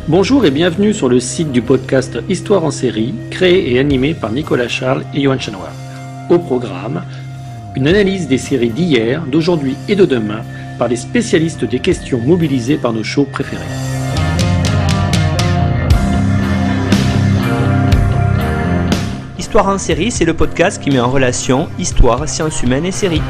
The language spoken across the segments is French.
Bonjour et bienvenue sur le site du podcast Histoire en série, créé et animé par Nicolas Charles et Johan Chanoir. Au programme, une analyse des séries d'hier, d'aujourd'hui et de demain par les spécialistes des questions mobilisées par nos shows préférés. Histoire en série, c'est le podcast qui met en relation histoire, sciences humaines et séries.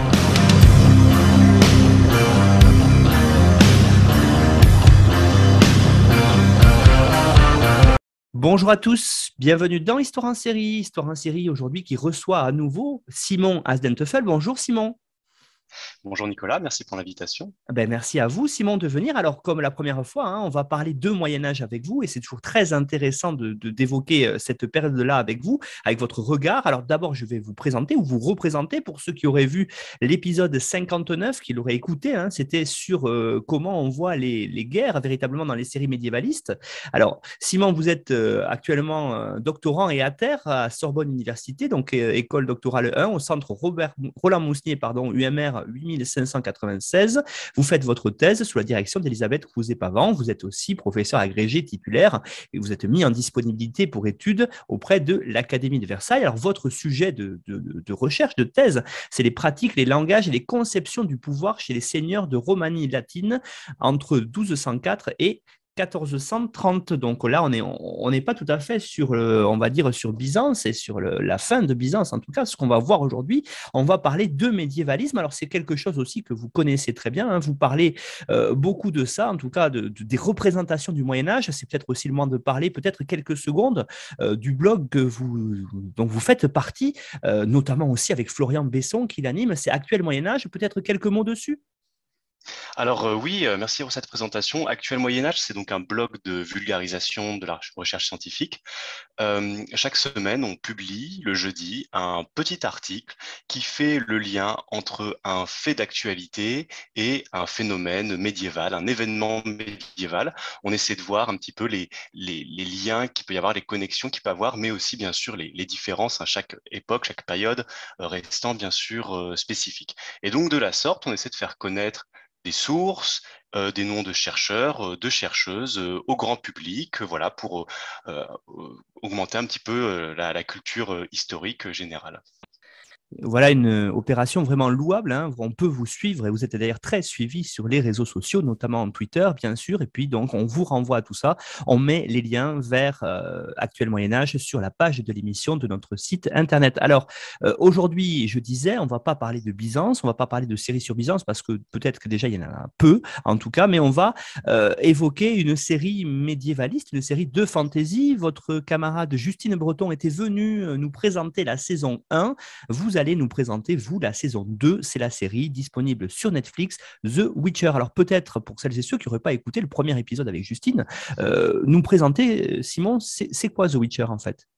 Bonjour à tous, bienvenue dans Histoire en série. Histoire en série aujourd'hui qui reçoit à nouveau Simon Asdentefel. Bonjour Simon. Bonjour Nicolas, merci pour l'invitation. Merci à vous Simon de venir. Alors comme la première fois, on va parler de Moyen-Âge avec vous et c'est toujours très intéressant d'évoquer cette période-là avec vous, avec votre regard. Alors d'abord je vais vous présenter ou vous représenter pour ceux qui auraient vu l'épisode 59, qui l'auraient écouté, c'était sur comment on voit les guerres véritablement dans les séries médiévalistes. Alors Simon, vous êtes actuellement doctorant et ATER à Sorbonne Université, donc école doctorale 1 au centre Roland Mousnier, UMR 8596. Vous faites votre thèse sous la direction d'Elisabeth Crouzet-Pavant. Vous êtes aussi professeur agrégé titulaire et vous êtes mis en disponibilité pour études auprès de l'Académie de Versailles. Alors, votre sujet de recherche, de thèse, c'est les pratiques, les langages et les conceptions du pouvoir chez les seigneurs de Romanie latine entre 1204 et 1430. Donc là, on n'est pas tout à fait sur, on va dire, sur Byzance et sur la fin de Byzance. En tout cas, ce qu'on va voir aujourd'hui, on va parler de médiévalisme. Alors, c'est quelque chose aussi que vous connaissez très bien. Vous parlez beaucoup de ça, en tout cas, des représentations du Moyen-Âge. C'est peut-être aussi le moment de parler, peut-être quelques secondes, du blog dont vous faites partie, notamment aussi avec Florian Besson qui l'anime. C'est Actuel Moyen-Âge. Peut-être quelques mots dessus? Alors oui, merci pour cette présentation. Actuel Moyen-Âge, c'est donc un blog de vulgarisation de la recherche scientifique. Chaque semaine, on publie le jeudi un petit article qui fait le lien entre un fait d'actualité et un phénomène médiéval, un événement médiéval. On essaie de voir un petit peu les liens qu'il peut y avoir, les connexions qu'il peut y avoir, mais aussi bien sûr les différences à chaque époque, chaque période, restant bien sûr spécifiques. Et donc de la sorte, on essaie de faire connaître des sources, des noms de chercheurs, de chercheuses au grand public, voilà, pour augmenter un petit peu la culture historique générale. Voilà une opération vraiment louable. On peut vous suivre et vous êtes d'ailleurs très suivi sur les réseaux sociaux, notamment en Twitter, bien sûr. Et puis, donc, on vous renvoie à tout ça. On met les liens vers Actuel Moyen-Âge sur la page de l'émission de notre site Internet. Alors, aujourd'hui, je disais, on ne va pas parler de Byzance, on ne va pas parler de séries sur Byzance parce que peut-être que déjà, il y en a un peu, en tout cas, mais on va évoquer une série médiévaliste, une série de fantasy. Votre camarade Justine Breton était venue nous présenter la saison 1. Vous allez nous présenter, vous, la saison 2. C'est la série disponible sur Netflix, The Witcher. Alors peut-être, pour celles et ceux qui n'auraient pas écouté le premier épisode avec Justine, nous présenter, Simon, c'est quoi The Witcher en fait?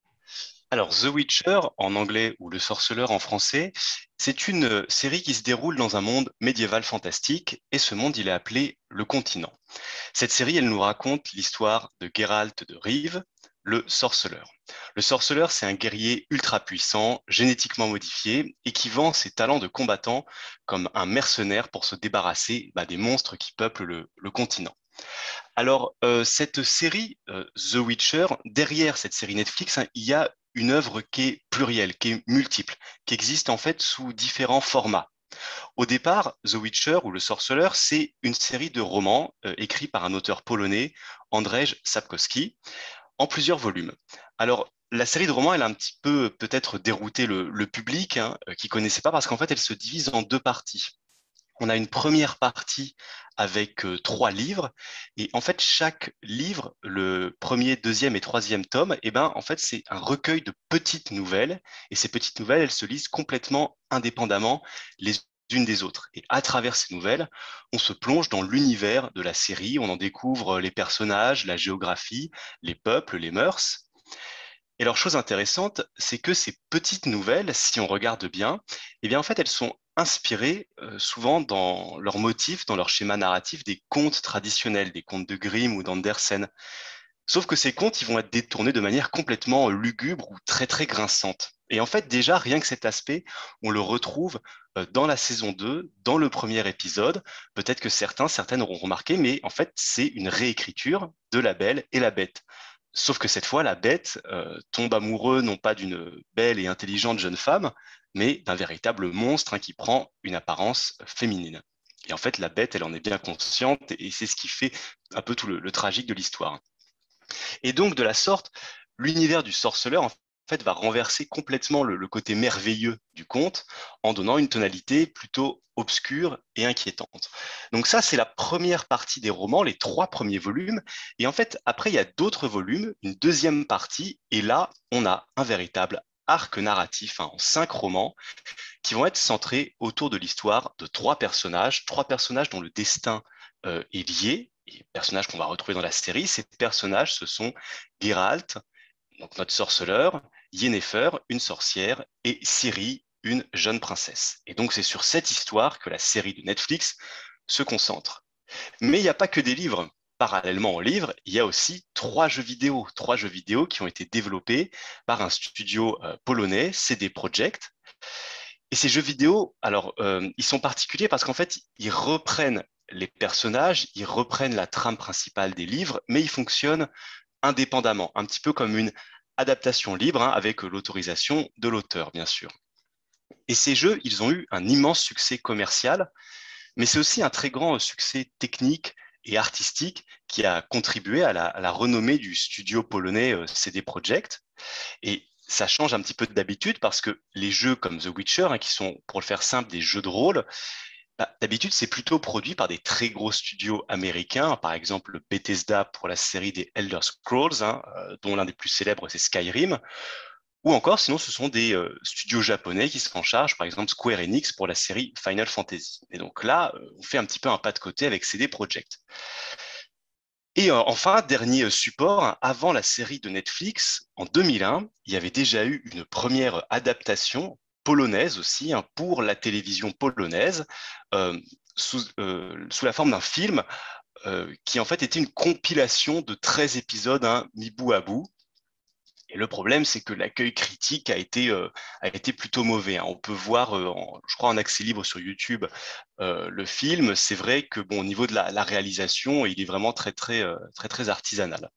Alors, The Witcher, en anglais, ou Le Sorceleur en français, c'est une série qui se déroule dans un monde médiéval fantastique, et ce monde, il est appelé le Continent. Cette série, elle nous raconte l'histoire de Geralt de Rive, le sorceleur. Le sorceleur, c'est un guerrier ultra puissant, génétiquement modifié, et qui vend ses talents de combattant comme un mercenaire pour se débarrasser des monstres qui peuplent le continent. Alors, cette série, The Witcher, derrière cette série Netflix, il y a une œuvre qui est plurielle, qui est multiple, qui existe en fait sous différents formats. Au départ, The Witcher ou Le Sorceleur, c'est une série de romans écrits par un auteur polonais, Andrzej Sapkowski, en plusieurs volumes. Alors, la série de romans, elle a un petit peu peut-être dérouté le public qui connaissait pas parce qu'en fait, elle se divise en deux parties. On a une première partie avec 3 livres et en fait chaque livre, le premier, deuxième et troisième tome, en fait c'est un recueil de petites nouvelles et ces petites nouvelles elles se lisent complètement indépendamment les unes des autres. Et à travers ces nouvelles, on se plonge dans l'univers de la série, on en découvre les personnages, la géographie, les peuples, les mœurs. Et leur chose intéressante, c'est que ces petites nouvelles, si on regarde bien, en fait, elles sont inspirées souvent dans leurs motifs, dans leur schéma narratif des contes traditionnels, des contes de Grimm ou d'Andersen. Sauf que ces contes, ils vont être détournés de manière complètement lugubre ou très très grinçante. Et en fait, déjà, rien que cet aspect, on le retrouve dans la saison 2, dans le premier épisode. Peut-être que certaines auront remarqué, mais en fait, c'est une réécriture de La Belle et la Bête. Sauf que cette fois, la Bête tombe amoureux non pas d'une belle et intelligente jeune femme, mais d'un véritable monstre qui prend une apparence féminine. Et en fait, la Bête, elle en est bien consciente, et c'est ce qui fait un peu tout le tragique de l'histoire. Et donc, de la sorte, l'univers du sorceleur, en fait, va renverser complètement le côté merveilleux du conte en donnant une tonalité plutôt obscure et inquiétante. Donc ça, c'est la première partie des romans, les 3 premiers volumes. Et en fait, après, il y a d'autres volumes, une deuxième partie, et là, on a un véritable arc narratif en 5 romans qui vont être centrés autour de l'histoire de 3 personnages dont le destin est lié, et personnages qu'on va retrouver dans la série. Ces personnages, ce sont Geralt, donc notre sorceleur, Yennefer, une sorcière, et Ciri, une jeune princesse. Et donc c'est sur cette histoire que la série de Netflix se concentre. Mais il n'y a pas que des livres. Parallèlement aux livres, il y a aussi 3 jeux vidéo qui ont été développés par un studio polonais, CD Projekt. Et ces jeux vidéo, alors, ils sont particuliers parce qu'en fait, ils reprennent les personnages, ils reprennent la trame principale des livres, mais ils fonctionnent indépendamment, un petit peu comme une adaptation libre, avec l'autorisation de l'auteur, bien sûr. Et ces jeux, ils ont eu un immense succès commercial, mais c'est aussi un très grand succès technique et artistique qui a contribué à la renommée du studio polonais CD Projekt. Et ça change un petit peu d'habitude parce que les jeux comme The Witcher, qui sont, pour le faire simple, des jeux de rôle, d'habitude, c'est plutôt produit par des très gros studios américains, par exemple Bethesda pour la série des Elder Scrolls, dont l'un des plus célèbres, c'est Skyrim, ou encore, sinon, ce sont des studios japonais qui s'en chargent, par exemple Square Enix pour la série Final Fantasy. Et donc là, on fait un petit peu un pas de côté avec CD Projekt. Et enfin, dernier support, avant la série de Netflix, en 2001, il y avait déjà eu une première adaptation polonaise aussi, pour la télévision polonaise, euh, sous la forme d'un film qui en fait était une compilation de 13 épisodes, mis bout à bout. Et le problème, c'est que l'accueil critique a été plutôt mauvais. On peut voir, je crois, en accès libre sur YouTube, le film. C'est vrai que, bon, au niveau de la réalisation, il est vraiment très, très, très, très artisanal.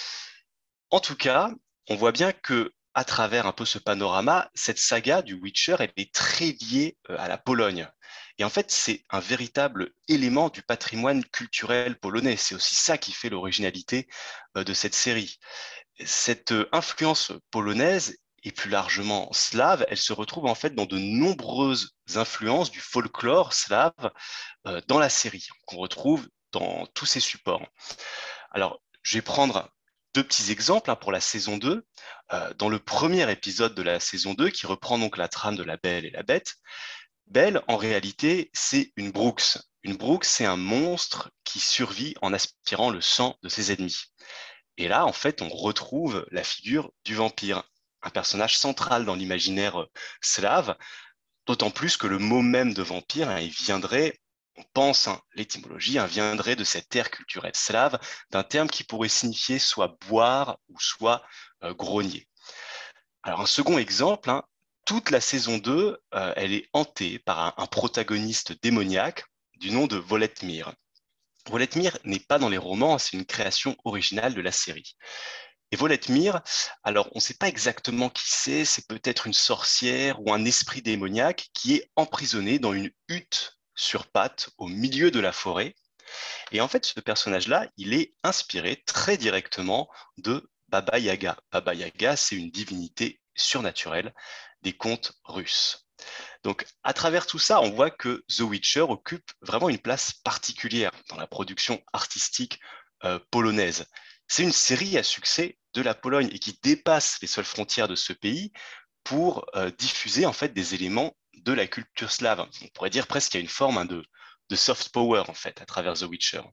En tout cas, on voit bien que, à travers un peu ce panorama, cette saga du Witcher, elle est très liée à la Pologne. Et en fait, c'est un véritable élément du patrimoine culturel polonais. C'est aussi ça qui fait l'originalité de cette série. Cette influence polonaise et plus largement slave, elle se retrouve en fait dans de nombreuses influences du folklore slave dans la série, qu'on retrouve dans tous ces supports. Alors, je vais prendre 2 petits exemples pour la saison 2. Dans le premier épisode de la saison 2, qui reprend donc la trame de La Belle et la Bête, Belle, en réalité, c'est une Brooks. Une Brooks, c'est un monstre qui survit en aspirant le sang de ses ennemis. Et là, en fait, on retrouve la figure du vampire, un personnage central dans l'imaginaire slave, d'autant plus que le mot même de vampire, il viendrait, on pense, l'étymologie, viendrait de cette ère culturelle slave, d'un terme qui pourrait signifier soit boire ou soit grogner. Alors, un second exemple, toute la saison 2, elle est hantée par un protagoniste démoniaque du nom de Voletmir. Voletmir n'est pas dans les romans, c'est une création originale de la série. Et Voletmir, alors on ne sait pas exactement qui c'est peut-être une sorcière ou un esprit démoniaque qui est emprisonné dans une hutte sur pattes au milieu de la forêt. Et en fait, ce personnage-là, il est inspiré très directement de Baba Yaga. Baba Yaga, c'est une divinité surnaturelle des contes russes. Donc, à travers tout ça, on voit que The Witcher occupe vraiment une place particulière dans la production artistique polonaise. C'est une série à succès de la Pologne et qui dépasse les seules frontières de ce pays pour diffuser en fait des éléments de la culture slave. On pourrait dire presque qu'il y a une forme de soft power en fait à travers The Witcher.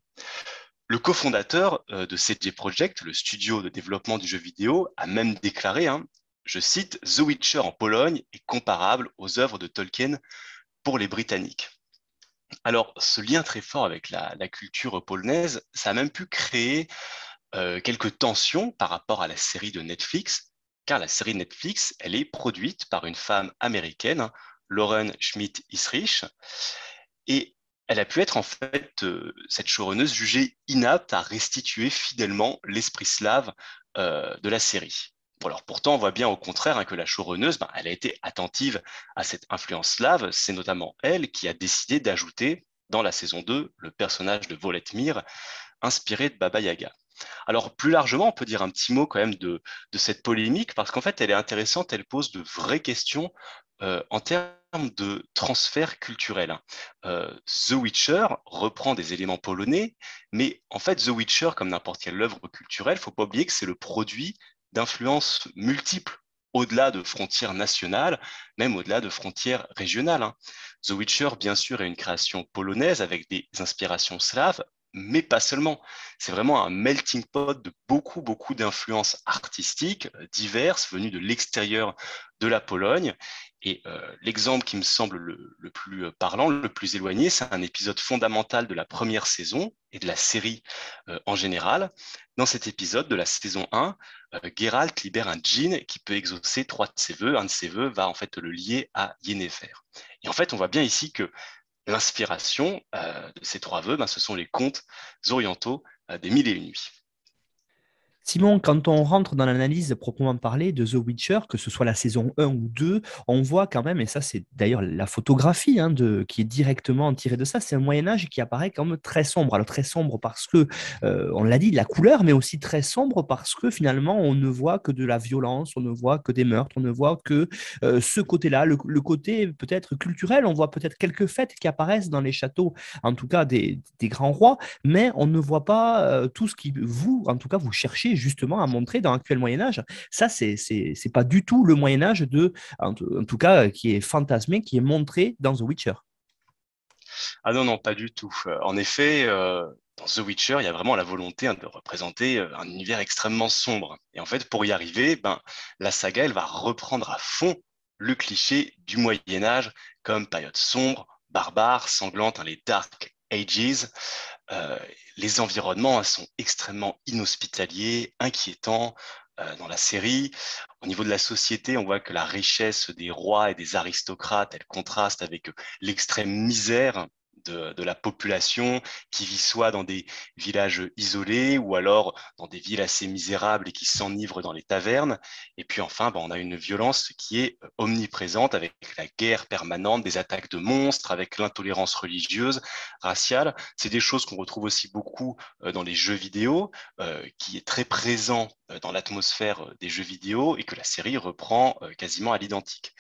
Le cofondateur de CD Projekt, le studio de développement du jeu vidéo, a même déclaré, je cite, The Witcher en Pologne est comparable aux œuvres de Tolkien pour les Britanniques. Alors, ce lien très fort avec la culture polonaise, ça a même pu créer quelques tensions par rapport à la série de Netflix, car la série Netflix, elle est produite par une femme américaine, hein, Lauren Schmidt-Isrich, et elle a pu être en fait, cette showrunneuse jugée inapte à restituer fidèlement l'esprit slave de la série. Bon, alors pourtant, on voit bien au contraire, hein, que la showrunneuse, elle a été attentive à cette influence slave. C'est notamment elle qui a décidé d'ajouter dans la saison 2 le personnage de Voletmir, inspiré de Baba Yaga. Alors plus largement, on peut dire un petit mot quand même de cette polémique, parce qu'en fait, elle est intéressante, elle pose de vraies questions en termes de transfert culturel, hein. The Witcher reprend des éléments polonais, mais en fait, The Witcher, comme n'importe quelle œuvre culturelle, faut pas oublier que c'est le produit d'influences multiples, au-delà de frontières nationales, même au-delà de frontières régionales, hein. The Witcher, bien sûr, est une création polonaise avec des inspirations slaves, mais pas seulement. C'est vraiment un melting pot de beaucoup, beaucoup d'influences artistiques diverses venues de l'extérieur de la Pologne. Et l'exemple qui me semble le plus parlant, le plus éloigné, c'est un épisode fondamental de la première saison et de la série en général. Dans cet épisode de la saison 1, Geralt libère un djinn qui peut exaucer 3 de ses vœux. Un de ses vœux va en fait le lier à Yennefer. Et en fait, on voit bien ici que l'inspiration de ces 3 vœux, ce sont les contes orientaux des Mille et une nuits. Simon, quand on rentre dans l'analyse proprement parlée de The Witcher, que ce soit la saison 1 ou 2, on voit quand même, et ça c'est d'ailleurs la photographie qui est directement tirée de ça, c'est un Moyen-Âge qui apparaît comme très sombre. Alors très sombre parce que, on l'a dit, de la couleur, mais aussi très sombre parce que finalement on ne voit que de la violence, on ne voit que des meurtres, on ne voit que ce côté-là, le côté peut-être culturel, on voit peut-être quelques fêtes qui apparaissent dans les châteaux, en tout cas des grands rois, mais on ne voit pas tout ce qui, vous, en tout cas, vous cherchez justement à montrer dans l'actuel Moyen-Âge. Ça, c'est pas du tout le Moyen-Âge en tout cas, qui est fantasmé, qui est montré dans The Witcher. Ah non, non, pas du tout. En effet, dans The Witcher, il y a vraiment la volonté, hein, de représenter un univers extrêmement sombre. Et en fait, pour y arriver, la saga, elle va reprendre à fond le cliché du Moyen Âge comme période sombre, barbare, sanglante, hein, les Dark Ages. Euh, les environnements, hein, sont extrêmement inhospitaliers, inquiétants. Dans la série, au niveau de la société, on voit que la richesse des rois et des aristocrates, elle contraste avec l'extrême misère de la population qui vit soit dans des villages isolés ou alors dans des villes assez misérables et qui s'enivrent dans les tavernes. Et puis enfin, on a une violence qui est omniprésente avec la guerre permanente, des attaques de monstres, avec l'intolérance religieuse, raciale. C'est des choses qu'on retrouve aussi beaucoup dans les jeux vidéo, qui est très présent dans l'atmosphère des jeux vidéo et que la série reprend quasiment à l'identique.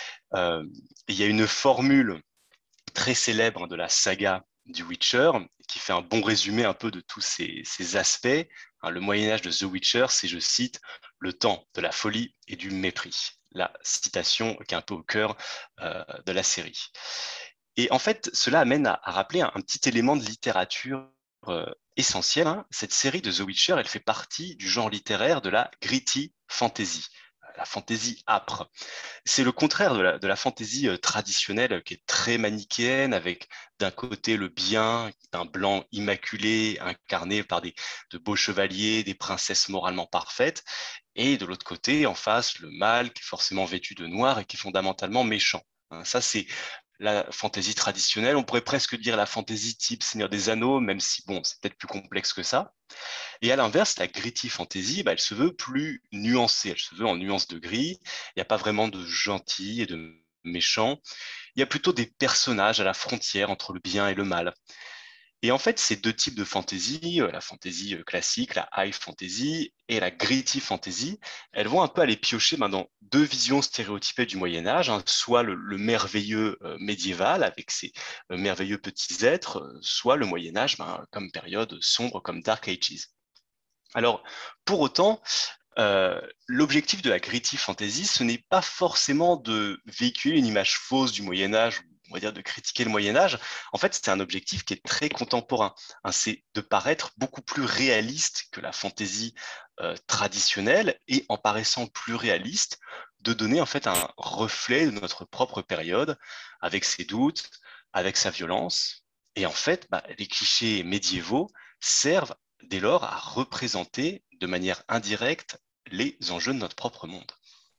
Il y a une formule très célèbre, hein, de la saga du Witcher, qui fait un bon résumé un peu de tous ces aspects. Hein, le Moyen-Âge de The Witcher, c'est, je cite, le temps de la folie et du mépris. La citation qui est un peu au cœur de la série. Et en fait, cela amène à rappeler un petit élément de littérature essentiel, hein. Cette série de The Witcher, elle fait partie du genre littéraire de la gritty fantasy, la fantasy âpre. C'est le contraire de la fantaisie traditionnelle, qui est très manichéenne, avec d'un côté le bien, un blanc immaculé, incarné par de beaux chevaliers, des princesses moralement parfaites, et de l'autre côté, en face, le mal, qui est forcément vêtu de noir et qui est fondamentalement méchant. Hein, ça, c'est la fantaisie traditionnelle. On pourrait presque dire la fantaisie type Seigneur des Anneaux, même si, bon, c'est peut-être plus complexe que ça. Et à l'inverse, la gritty fantasy, elle se veut plus nuancée, elle se veut en nuance de gris. Il n'y a pas vraiment de gentil et de méchant. Il y a plutôt des personnages à la frontière entre le bien et le mal. Et en fait, ces deux types de fantasy, la fantasy classique, la high fantasy et la gritty fantasy, elles vont un peu aller piocher dans deux visions stéréotypées du Moyen Âge, hein, soit le merveilleux médiéval avec ses merveilleux petits êtres, soit le Moyen Âge comme période sombre, comme Dark Ages. Alors, pour autant, l'objectif de la gritty fantasy, ce n'est pas forcément de véhiculer une image fausse du Moyen Âge, on va dire de critiquer le Moyen Âge. En fait, c'est un objectif qui est très contemporain, hein. C'est de paraître beaucoup plus réaliste que la fantasy traditionnelle et en paraissant plus réaliste, de donner en fait un reflet de notre propre période, avec ses doutes, avec sa violence. Et en fait, les clichés médiévaux servent dès lors à représenter de manière indirecte les enjeux de notre propre monde.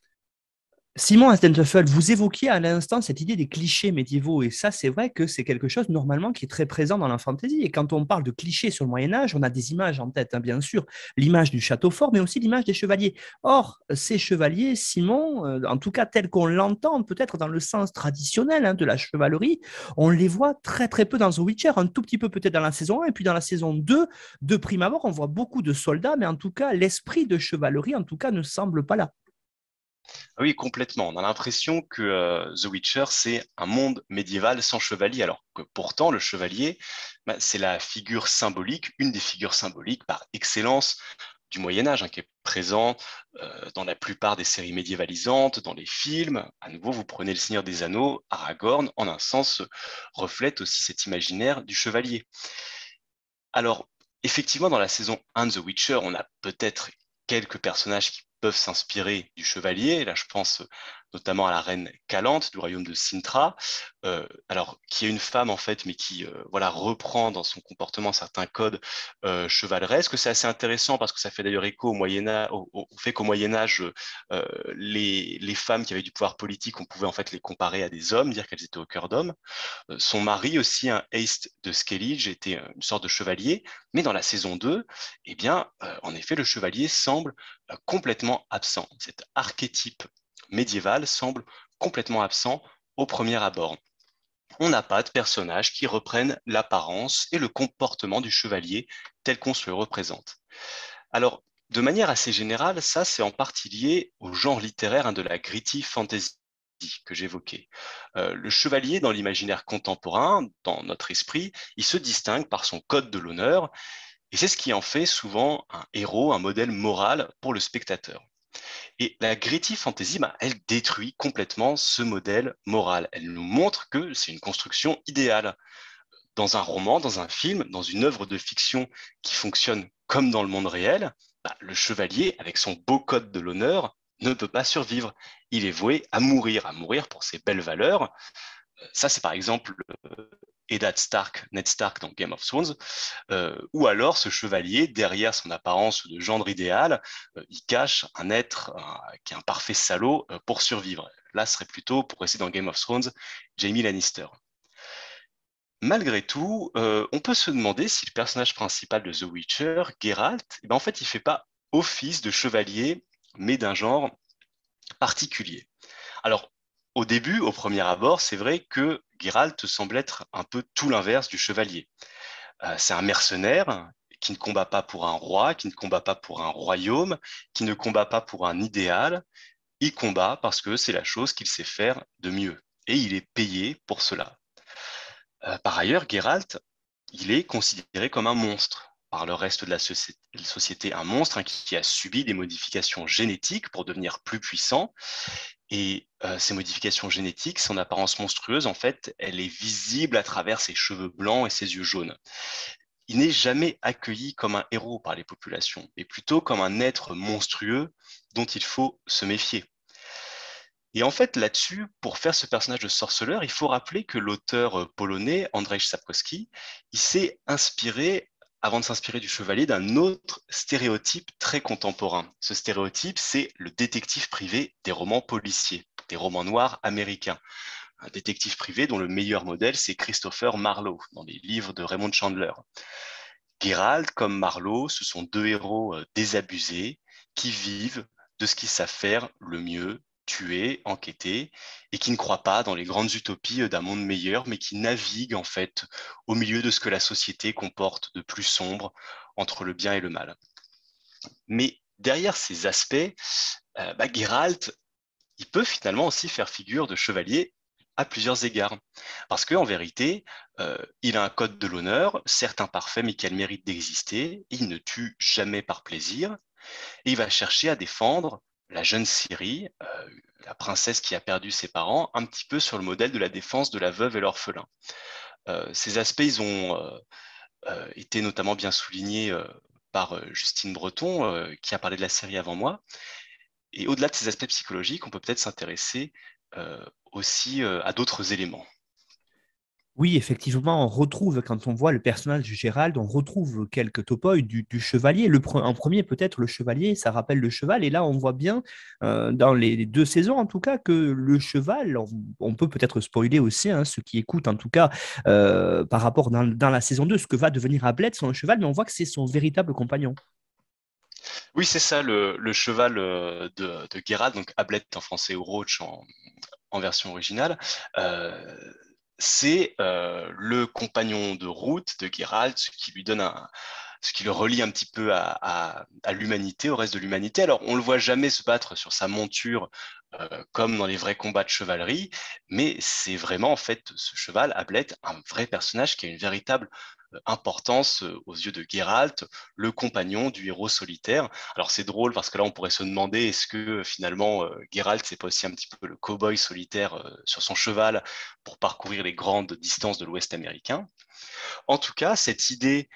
Simon Astenteufel, vous évoquiez à l'instant cette idée des clichés médiévaux, et ça, c'est vrai que c'est quelque chose normalement qui est très présent dans la fantasy. Et quand on parle de clichés sur le Moyen Âge, on a des images en tête, hein, bien sûr, l'image du château fort, mais aussi l'image des chevaliers. Or, ces chevaliers, Simon, en tout cas tel qu'on l'entend, peut-être dans le sens traditionnel de la chevalerie, on les voit très très peu dans The Witcher, un tout petit peu peut-être dans la saison 1, et puis dans la saison 2, de prime abord, on voit beaucoup de soldats, mais en tout cas, l'esprit de chevalerie, en tout cas, ne semble pas là. Ah oui, complètement. On a l'impression que The Witcher, c'est un monde médiéval sans chevalier, alors que pourtant, le chevalier, c'est la figure symbolique, une des figures symboliques par excellence du Moyen Âge, qui est présent dans la plupart des séries médiévalisantes, dans les films. À nouveau, vous prenez Le Seigneur des Anneaux, Aragorn, en un sens, reflète aussi cet imaginaire du chevalier. Alors, effectivement, dans la saison 1 de The Witcher, on a peut-être quelques personnages qui peuvent s'inspirer du chevalier. Là, je pense notamment à la reine Calante du royaume de Sintra, alors qui est une femme en fait, mais qui voilà reprend dans son comportement certains codes chevaleresques. C'est assez intéressant parce que ça fait d'ailleurs écho au Moyen Âge, au fait qu'au Moyen Âge, les femmes qui avaient du pouvoir politique, on pouvait en fait les comparer à des hommes, dire qu'elles étaient au cœur d'hommes. Son mari aussi, un Haste de Skellige, était une sorte de chevalier, mais dans la saison 2, eh bien, en effet, le chevalier semble complètement absent. Cet archétype médiéval semble complètement absent au premier abord. On n'a pas de personnages qui reprennent l'apparence et le comportement du chevalier tel qu'on se le représente. Alors, de manière assez générale, ça, c'est en partie lié au genre littéraire de la gritty fantasy que j'évoquais. Le chevalier, dans l'imaginaire contemporain, dans notre esprit, il se distingue par son code de l'honneur, et c'est ce qui en fait souvent un héros, un modèle moral pour le spectateur. Et la gritty fantasy, elle détruit complètement ce modèle moral. Elle nous montre que c'est une construction idéale. Dans un roman, dans un film, dans une œuvre de fiction qui fonctionne comme dans le monde réel, le chevalier, avec son beau code de l'honneur, ne peut pas survivre. Il est voué à mourir pour ses belles valeurs. Ça, c'est par exemple Eddard Stark, Ned Stark dans Game of Thrones, ou alors ce chevalier, derrière son apparence de gendre idéal, il cache un être qui est un parfait salaud pour survivre. Là, ce serait plutôt, pour rester dans Game of Thrones, Jaime Lannister. Malgré tout, on peut se demander si le personnage principal de The Witcher, Geralt, en fait, il fait pas office de chevalier, mais d'un genre particulier. Alors, au début, au premier abord, c'est vrai que Geralt semble être un peu tout l'inverse du chevalier. C'est un mercenaire qui ne combat pas pour un roi, qui ne combat pas pour un royaume, qui ne combat pas pour un idéal. Il combat parce que c'est la chose qu'il sait faire de mieux. Et il est payé pour cela. Par ailleurs, Geralt, il est considéré comme un monstre par le reste de la société, un monstre qui a subi des modifications génétiques pour devenir plus puissant. Et ces modifications génétiques, son apparence monstrueuse, en fait, elle est visible à travers ses cheveux blancs et ses yeux jaunes. Il n'est jamais accueilli comme un héros par les populations, mais plutôt comme un être monstrueux dont il faut se méfier. Et en fait, là-dessus, pour faire ce personnage de sorceleur, il faut rappeler que l'auteur polonais, Andrzej Sapkowski, il s'est inspiré, avant de s'inspirer du chevalier, d'un autre stéréotype très contemporain. Ce stéréotype, c'est le détective privé des romans policiers, des romans noirs américains. Un détective privé dont le meilleur modèle, c'est Christopher Marlowe, dans les livres de Raymond Chandler. Geralt comme Marlowe, ce sont deux héros désabusés qui vivent de ce qu'ils savent faire le mieux, tuer, enquêter, et qui ne croient pas dans les grandes utopies d'un monde meilleur, mais qui naviguent en fait au milieu de ce que la société comporte de plus sombre entre le bien et le mal. Mais derrière ces aspects, Geralt, il peut finalement aussi faire figure de chevalier à plusieurs égards. Parce qu'en vérité, il a un code de l'honneur, certes imparfait, mais qui a le mérite d'exister. Il ne tue jamais par plaisir. Et il va chercher à défendre la jeune Ciri, la princesse qui a perdu ses parents, un petit peu sur le modèle de la défense de la veuve et l'orphelin. Ces aspects, ils ont été notamment bien soulignés par Justine Breton, qui a parlé de la série avant moi. Et au-delà de ces aspects psychologiques, on peut peut-être s'intéresser aussi à d'autres éléments. Oui, effectivement, on retrouve, quand on voit le personnage de Gérald, on retrouve quelques topoïdes du chevalier. En premier, peut-être, le chevalier, ça rappelle le cheval. Et là, on voit bien, dans les deux saisons, en tout cas, que le cheval, on peut peut-être spoiler aussi, hein, ceux qui écoutent, en tout cas, par rapport dans la saison 2, ce que va devenir Ablett, son cheval, mais on voit que c'est son véritable compagnon. Oui, c'est ça, le cheval de Geralt, donc Ablett en français ou Roach en version originale. euh, c'est le compagnon de route de Geralt, ce qui lui donne ce qui le relie un petit peu à l'humanité, au reste de l'humanité. Alors, on le voit jamais se battre sur sa monture comme dans les vrais combats de chevalerie, mais c'est vraiment en fait ce cheval, Ablett, un vrai personnage qui a une véritable importance aux yeux de Geralt, le compagnon du héros solitaire. Alors c'est drôle parce que là on pourrait se demander est-ce que finalement Geralt c'est pas aussi un petit peu le cow-boy solitaire sur son cheval pour parcourir les grandes distances de l'Ouest américain. En tout cas, cette idée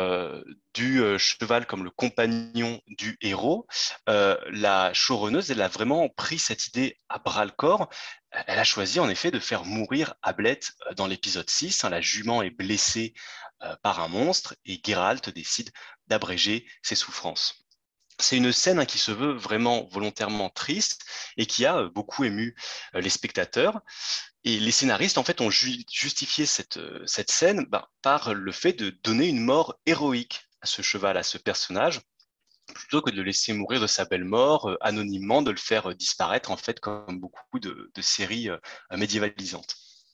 du cheval comme le compagnon du héros, la showrunneuse, elle a vraiment pris cette idée à bras le corps. Elle a choisi en effet de faire mourir Ablett dans l'épisode 6. Hein, la jument est blessée par un monstre et Geralt décide d'abréger ses souffrances. C'est une scène hein, qui se veut vraiment volontairement triste et qui a beaucoup ému les spectateurs. Et les scénaristes, en fait, ont justifié cette scène par le fait de donner une mort héroïque à ce cheval, à ce personnage, plutôt que de le laisser mourir de sa belle mort anonymement, de le faire disparaître, en fait, comme beaucoup de séries médiévalisantes.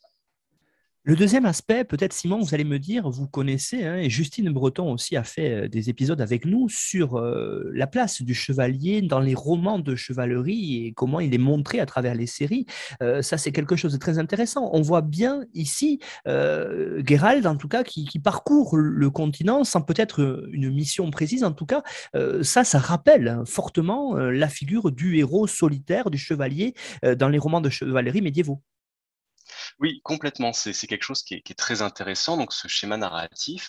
Le deuxième aspect, peut-être Simon, vous allez me dire, vous connaissez, hein, et Justine Breton aussi a fait des épisodes avec nous sur la place du chevalier dans les romans de chevalerie et comment il est montré à travers les séries. Ça, c'est quelque chose de très intéressant. On voit bien ici Geralt, en tout cas, qui parcourt le continent sans peut-être une mission précise. En tout cas, ça rappelle hein, fortement la figure du héros solitaire, du chevalier dans les romans de chevalerie médiévaux. Oui, complètement. C'est quelque chose qui est très intéressant. Donc, ce schéma narratif,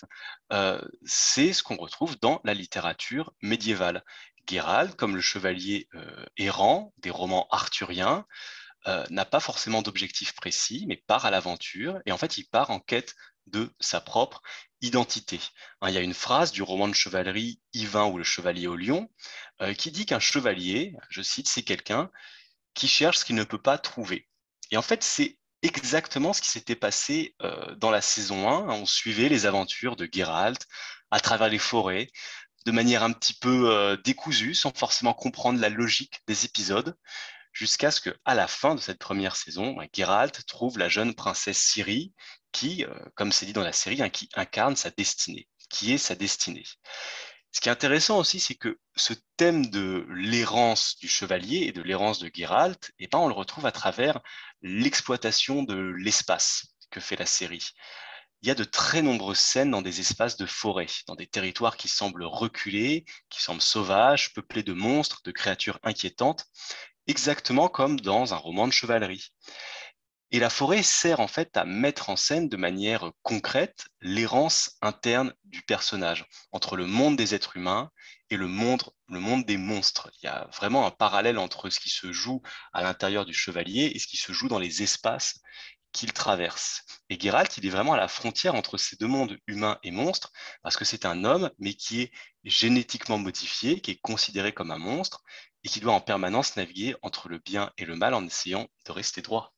c'est ce qu'on retrouve dans la littérature médiévale. Geralt, comme le chevalier errant des romans arthuriens, n'a pas forcément d'objectif précis, mais part à l'aventure. Et en fait, il part en quête de sa propre identité. Hein, il y a une phrase du roman de chevalerie Yvain ou le chevalier au lion qui dit qu'un chevalier, je cite, c'est quelqu'un qui cherche ce qu'il ne peut pas trouver. Et en fait, c'est exactement ce qui s'était passé dans la saison 1. On suivait les aventures de Geralt à travers les forêts, de manière un petit peu décousue, sans forcément comprendre la logique des épisodes, jusqu'à ce que, à la fin de cette première saison, Geralt trouve la jeune princesse Ciri, qui, comme c'est dit dans la série, hein, qui incarne sa destinée, qui est sa destinée. Ce qui est intéressant aussi, c'est que ce thème de l'errance du chevalier et de l'errance de Geralt, on le retrouve à travers l'exploitation de l'espace que fait la série. Il y a de très nombreuses scènes dans des espaces de forêt, dans des territoires qui semblent reculés, qui semblent sauvages, peuplés de monstres, de créatures inquiétantes, exactement comme dans un roman de chevalerie. Et la forêt sert en fait à mettre en scène de manière concrète l'errance interne du personnage entre le monde des êtres humains et le monde des monstres. Il y a vraiment un parallèle entre ce qui se joue à l'intérieur du chevalier et ce qui se joue dans les espaces qu'il traverse. Et Geralt, il est vraiment à la frontière entre ces deux mondes, humains et monstres, parce que c'est un homme, mais qui est génétiquement modifié, qui est considéré comme un monstre, et qui doit en permanence naviguer entre le bien et le mal en essayant de rester droit.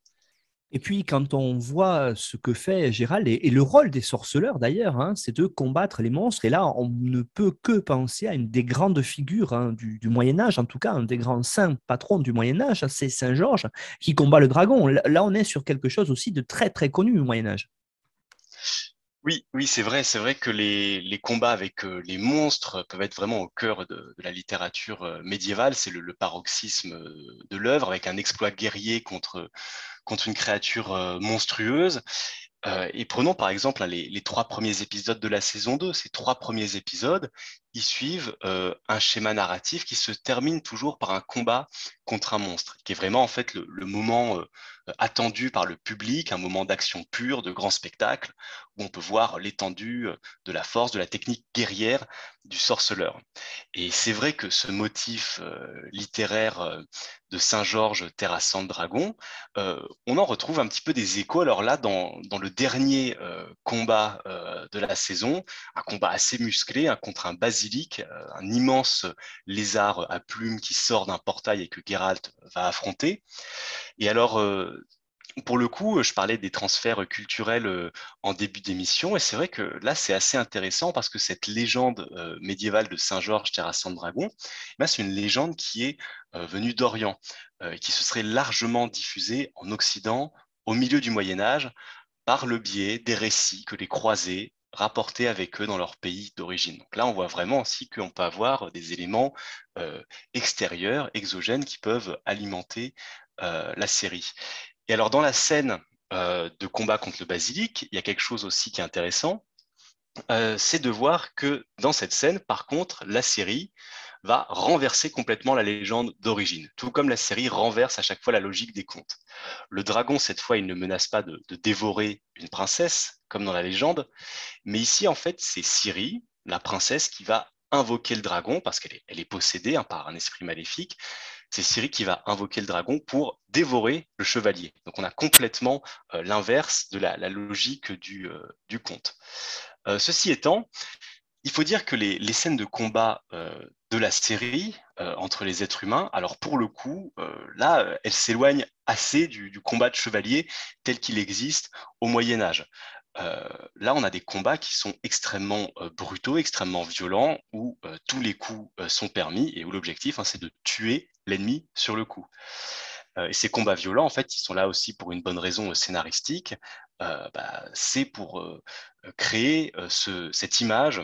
Et puis, quand on voit ce que fait Gérald, et le rôle des sorceleurs d'ailleurs, hein, c'est de combattre les monstres. Et là, on ne peut que penser à une des grandes figures hein, du Moyen Âge, en tout cas, un des grands saints patrons du Moyen Âge, c'est Saint Georges qui combat le dragon. Là, on est sur quelque chose aussi de très, très connu au Moyen Âge. Oui, oui, c'est vrai que les combats avec les monstres peuvent être vraiment au cœur de la littérature médiévale. C'est le paroxysme de l'œuvre avec un exploit guerrier contre une créature monstrueuse. Et prenons par exemple hein, les trois premiers épisodes de la saison 2. Ces trois premiers épisodes, ils suivent un schéma narratif qui se termine toujours par un combat contre un monstre, qui est vraiment en fait le moment attendu par le public, un moment d'action pure, de grand spectacle, où on peut voir l'étendue de la force, de la technique guerrière du sorceleur. Et c'est vrai que ce motif littéraire de Saint-Georges terrassant le dragon, on en retrouve un petit peu des échos. Alors là, dans le dernier combat de la saison, un combat assez musclé, contre un basilic, un immense lézard à plumes qui sort d'un portail et que Geralt va affronter. Et alors, pour le coup, je parlais des transferts culturels en début d'émission, et c'est vrai que là, c'est assez intéressant parce que cette légende médiévale de Saint-Georges terrassant le dragon, ben, c'est une légende qui est venue d'Orient, qui se serait largement diffusée en Occident au milieu du Moyen Âge par le biais des récits que les croisés rapportaient avec eux dans leur pays d'origine. Donc là, on voit vraiment aussi qu'on peut avoir des éléments euh, extérieurs, exogènes, qui peuvent alimenter la série. Et alors, dans la scène de combat contre le basilic, il y a quelque chose aussi qui est intéressant, c'est de voir que dans cette scène, par contre, la série va renverser complètement la légende d'origine, tout comme la série renverse à chaque fois la logique des contes. Le dragon, cette fois, il ne menace pas de dévorer une princesse, comme dans la légende, mais ici, en fait, c'est Ciri, la princesse, qui va invoquer le dragon, parce elle est possédée par un esprit maléfique. C'est Ciri qui va invoquer le dragon pour dévorer le chevalier. Donc on a complètement l'inverse de la logique du conte. Ceci étant, il faut dire que les scènes de combat de la série entre les êtres humains, alors pour le coup, là, elles s'éloignent assez du combat de chevalier tel qu'il existe au Moyen Âge. Là, on a des combats qui sont extrêmement brutaux, extrêmement violents, où tous les coups sont permis et où l'objectif, c'est de tuer l'ennemi sur le coup. Et ces combats violents, en fait, ils sont là aussi pour une bonne raison scénaristique. C'est pour créer cette image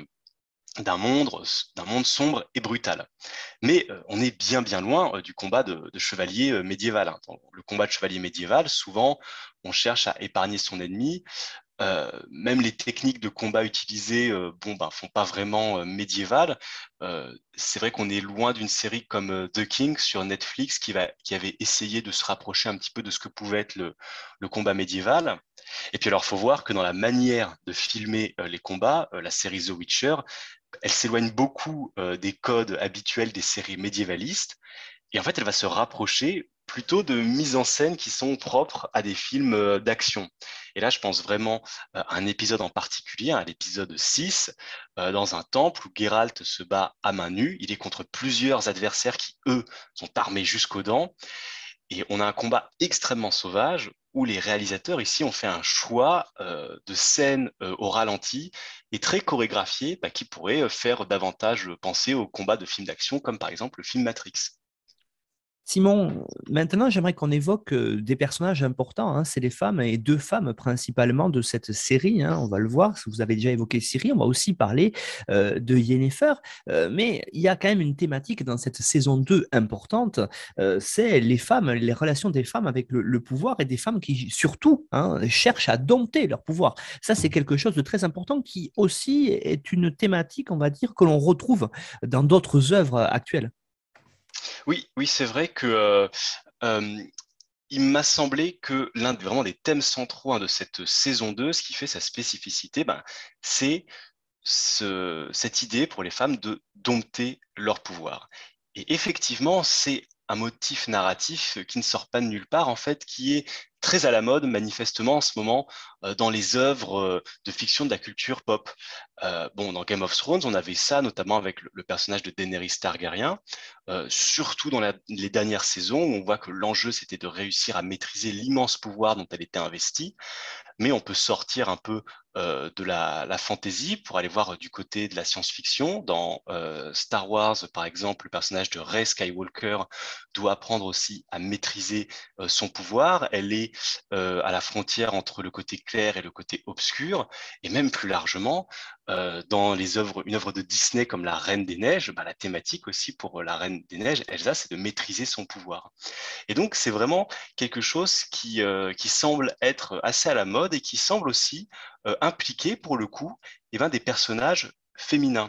d'un monde sombre et brutal. Mais on est bien bien loin du combat de chevalier médiéval. Dans le combat de chevalier médiéval, souvent, on cherche à épargner son ennemi. Même les techniques de combat utilisées font pas vraiment médiéval. C'est vrai qu'on est loin d'une série comme The King sur Netflix qui avait essayé de se rapprocher un petit peu de ce que pouvait être le combat médiéval. Et puis alors, faut voir que dans la manière de filmer les combats, la série The Witcher, elle s'éloigne beaucoup des codes habituels des séries médiévalistes. Et en fait, elle va se rapprocher plutôt de mises en scène qui sont propres à des films d'action. Et là, je pense vraiment à un épisode en particulier, à l'épisode 6, dans un temple où Geralt se bat à main nue. Il est contre plusieurs adversaires qui, eux, sont armés jusqu'aux dents. Et on a un combat extrêmement sauvage où les réalisateurs ici ont fait un choix de scènes au ralenti et très chorégraphiées qui pourrait faire davantage penser aux combats de films d'action comme par exemple le film Matrix. Simon, maintenant j'aimerais qu'on évoque des personnages importants, hein. C'est les femmes et deux femmes principalement de cette série, hein. On va le voir, vous avez déjà évoqué Ciri, on va aussi parler de Yennefer, mais il y a quand même une thématique dans cette saison 2 importante, c'est les femmes, les relations des femmes avec le pouvoir et des femmes qui surtout, hein, cherchent à dompter leur pouvoir. Ça c'est quelque chose de très important qui aussi est une thématique, on va dire, que l'on retrouve dans d'autres œuvres actuelles. Oui, oui, c'est vrai que euh, il m'a semblé que vraiment des thèmes centraux de cette saison 2, ce qui fait sa spécificité, c'est cette idée pour les femmes de dompter leur pouvoir. Et effectivement, c'est un motif narratif qui ne sort pas de nulle part, en fait, qui est très à la mode, manifestement, en ce moment, dans les œuvres de fiction de la culture pop. Dans Game of Thrones, on avait ça, notamment avec le personnage de Daenerys Targaryen, surtout dans les dernières saisons, où on voit que l'enjeu, c'était de réussir à maîtriser l'immense pouvoir dont elle était investie, mais on peut sortir un peu de la fantasy pour aller voir du côté de la science-fiction. Dans Star Wars, par exemple, le personnage de Rey Skywalker doit apprendre aussi à maîtriser son pouvoir. Elle est à la frontière entre le côté clair et le côté obscur, et même plus largement, dans une œuvre de Disney comme La Reine des Neiges, la thématique aussi pour La Reine des Neiges, Elsa, c'est de maîtriser son pouvoir. Et donc, c'est vraiment quelque chose qui semble être assez à la mode et qui semble aussi impliquer, pour le coup, des personnages féminins.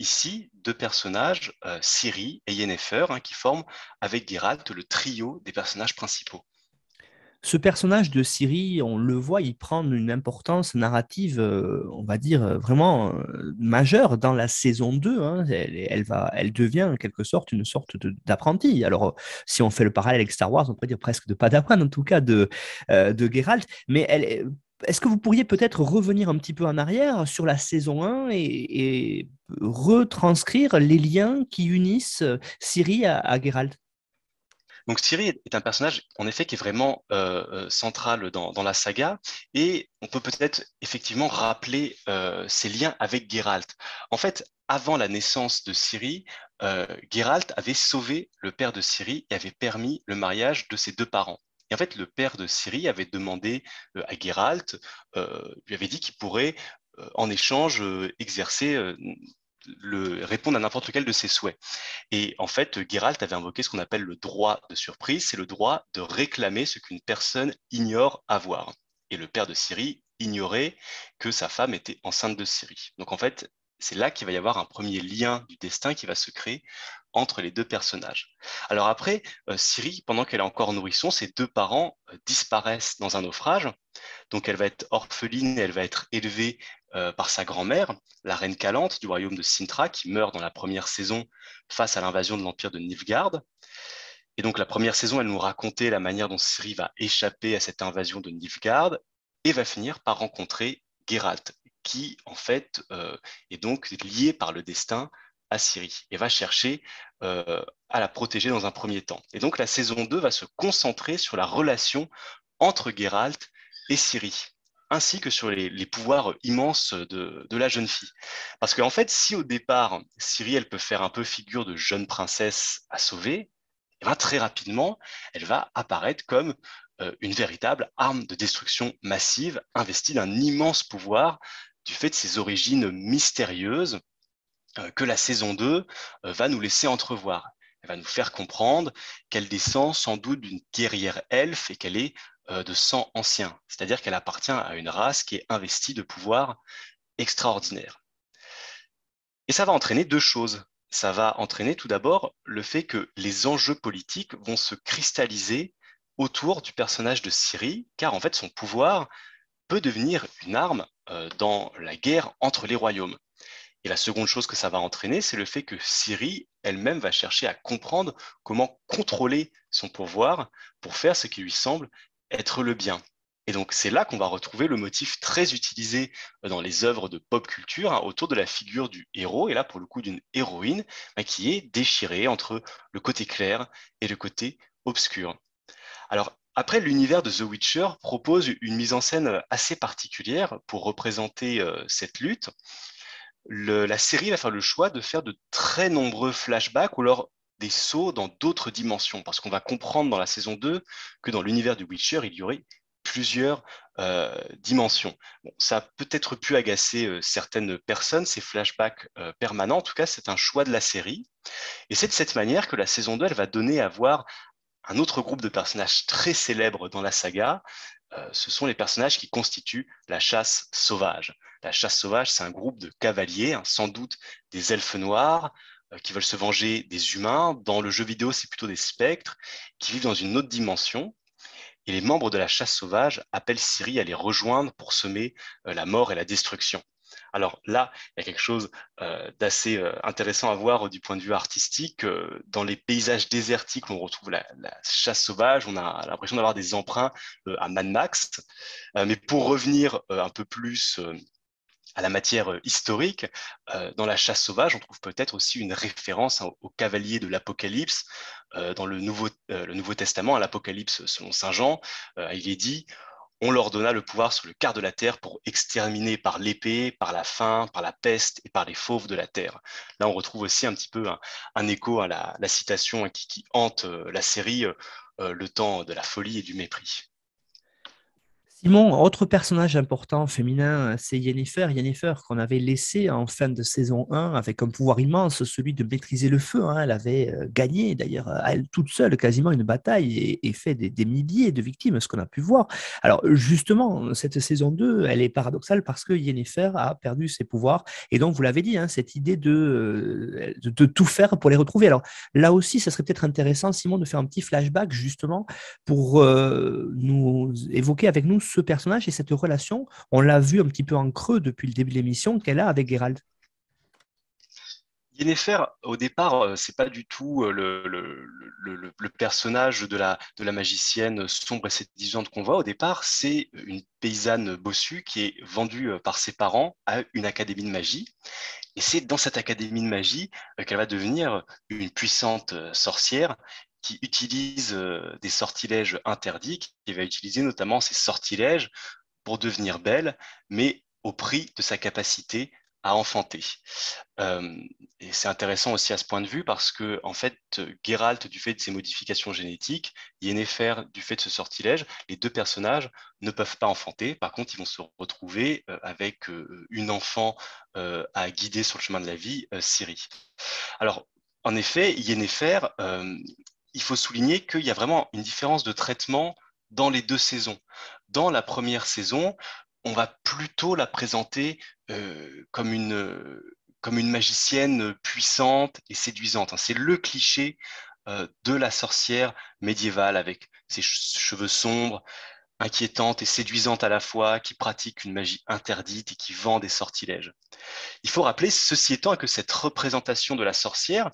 ici deux personnages, Ciri et Yennefer, qui forment avec Geralt le trio des personnages principaux. Ce personnage de Ciri, on le voit, il prend une importance narrative, on va dire, vraiment majeure dans la saison 2. Hein. Elle devient en quelque sorte une sorte d'apprentie. Alors, si on fait le parallèle avec Star Wars, on pourrait dire presque de Padawan, en tout cas, de Geralt. Mais est-ce que vous pourriez peut-être revenir un petit peu en arrière sur la saison 1 et retranscrire les liens qui unissent Ciri à Geralt? Donc Ciri est un personnage, en effet, qui est vraiment central dans la saga, et on peut peut-être effectivement rappeler ses liens avec Geralt. En fait, avant la naissance de Ciri, Geralt avait sauvé le père de Ciri et avait permis le mariage de ses deux parents. Et en fait, le père de Ciri avait demandé à Geralt, lui avait dit qu'il pourrait, en échange, exercer, répondre à n'importe lequel de ses souhaits. Et en fait, Geralt avait invoqué ce qu'on appelle le droit de surprise, c'est le droit de réclamer ce qu'une personne ignore avoir. Et le père de Ciri ignorait que sa femme était enceinte de Ciri. Donc en fait, c'est là qu'il va y avoir un premier lien du destin qui va se créer entre les deux personnages. Alors après, Ciri, pendant qu'elle est encore nourrisson, ses deux parents disparaissent dans un naufrage. Donc elle va être orpheline et elle va être élevée par sa grand-mère, la reine Calante du royaume de Cintra, qui meurt dans la première saison face à l'invasion de l'empire de Nilfgaard. Et donc la première saison, elle nous racontait la manière dont Ciri va échapper à cette invasion de Nilfgaard et va finir par rencontrer Geralt, qui en fait est donc lié par le destin à Ciri et va chercher à la protéger dans un premier temps. Et donc la saison 2 va se concentrer sur la relation entre Geralt et Ciri, ainsi que sur les pouvoirs immenses de la jeune fille. Parce qu'en fait, si au départ, Ciri, elle peut faire un peu figure de jeune princesse à sauver, et bien, très rapidement, elle va apparaître comme une véritable arme de destruction massive, investie d'un immense pouvoir du fait de ses origines mystérieuses que la saison 2 va nous laisser entrevoir. Elle va nous faire comprendre qu'elle descend sans doute d'une guerrière elfe et qu'elle est de sang ancien, c'est-à-dire qu'elle appartient à une race qui est investie de pouvoirs extraordinaires. Et ça va entraîner deux choses. Ça va entraîner tout d'abord le fait que les enjeux politiques vont se cristalliser autour du personnage de Ciri, car en fait son pouvoir peut devenir une arme dans la guerre entre les royaumes. Et la seconde chose que ça va entraîner, c'est le fait que Ciri elle-même va chercher à comprendre comment contrôler son pouvoir pour faire ce qui lui semble être le bien. Et donc c'est là qu'on va retrouver le motif très utilisé dans les œuvres de pop culture autour de la figure du héros, et là pour le coup d'une héroïne qui est déchirée entre le côté clair et le côté obscur. Alors après, l'univers de The Witcher propose une mise en scène assez particulière pour représenter cette lutte. La série va faire le choix de faire de très nombreux flashbacks ou alors des sauts dans d'autres dimensions, parce qu'on va comprendre dans la saison 2 que dans l'univers du Witcher, il y aurait plusieurs dimensions. Bon, ça a peut-être pu agacer certaines personnes, ces flashbacks permanents. En tout cas, c'est un choix de la série. Et c'est de cette manière que la saison 2, elle va donner à voir un autre groupe de personnages très célèbres dans la saga. Ce sont les personnages qui constituent la chasse sauvage. La chasse sauvage, c'est un groupe de cavaliers, sans doute des elfes noirs, qui veulent se venger des humains. Dans le jeu vidéo, c'est plutôt des spectres qui vivent dans une autre dimension. Et les membres de la chasse sauvage appellent Ciri à les rejoindre pour semer la mort et la destruction. Alors là, il y a quelque chose d'assez intéressant à voir du point de vue artistique. Dans les paysages désertiques où on retrouve la chasse sauvage, on a l'impression d'avoir des emprunts à Mad Max. Mais pour revenir un peu plus à la matière historique, dans la chasse sauvage, on trouve peut-être aussi une référence aux cavaliers de l'Apocalypse. Dans le Nouveau Testament, à l'Apocalypse selon Saint Jean, il est dit on leur donna le pouvoir sur le quart de la terre pour exterminer par l'épée, par la faim, par la peste et par les fauves de la terre. Là, on retrouve aussi un petit peu un écho à la citation qui hante la série, le temps de la folie et du mépris. Simon, autre personnage important féminin, c'est Yennefer. Yennefer qu'on avait laissé en fin de saison 1 avec un pouvoir immense, celui de maîtriser le feu, hein. Elle avait gagné d'ailleurs à elle toute seule quasiment une bataille et fait des milliers de victimes, ce qu'on a pu voir. Alors justement, cette saison 2, elle est paradoxale parce que Yennefer a perdu ses pouvoirs et donc vous l'avez dit, hein, cette idée de tout faire pour les retrouver. Alors là aussi, ça serait peut-être intéressant, Simon, de faire un petit flashback justement pour nous évoquer avec nous ce personnage et cette relation. On l'a vu un petit peu en creux depuis le début de l'émission qu'elle a avec Geralt. Yennefer, au départ, c'est pas du tout le personnage de la magicienne sombre et séduisante qu'on voit. Au départ, c'est une paysanne bossue qui est vendue par ses parents à une académie de magie. Et c'est dans cette académie de magie qu'elle va devenir une puissante sorcière qui utilise des sortilèges interdits, qui va utiliser notamment ces sortilèges pour devenir belle, mais au prix de sa capacité à enfanter. Euh, et c'est intéressant aussi à ce point de vue parce que, en fait, Geralt, du fait de ses modifications génétiques, Yennefer, du fait de ce sortilège, les deux personnages ne peuvent pas enfanter. Par contre, ils vont se retrouver avec une enfant à guider sur le chemin de la vie, Ciri. Alors, en effet, Yennefer, il faut souligner qu'il y a vraiment une différence de traitement dans les deux saisons. Dans la première saison, on va plutôt la présenter comme une magicienne puissante et séduisante, hein. C'est le cliché de la sorcière médiévale avec ses cheveux sombres, inquiétante et séduisante à la fois, qui pratique une magie interdite et qui vend des sortilèges. Il faut rappeler, ceci étant, que cette représentation de la sorcière,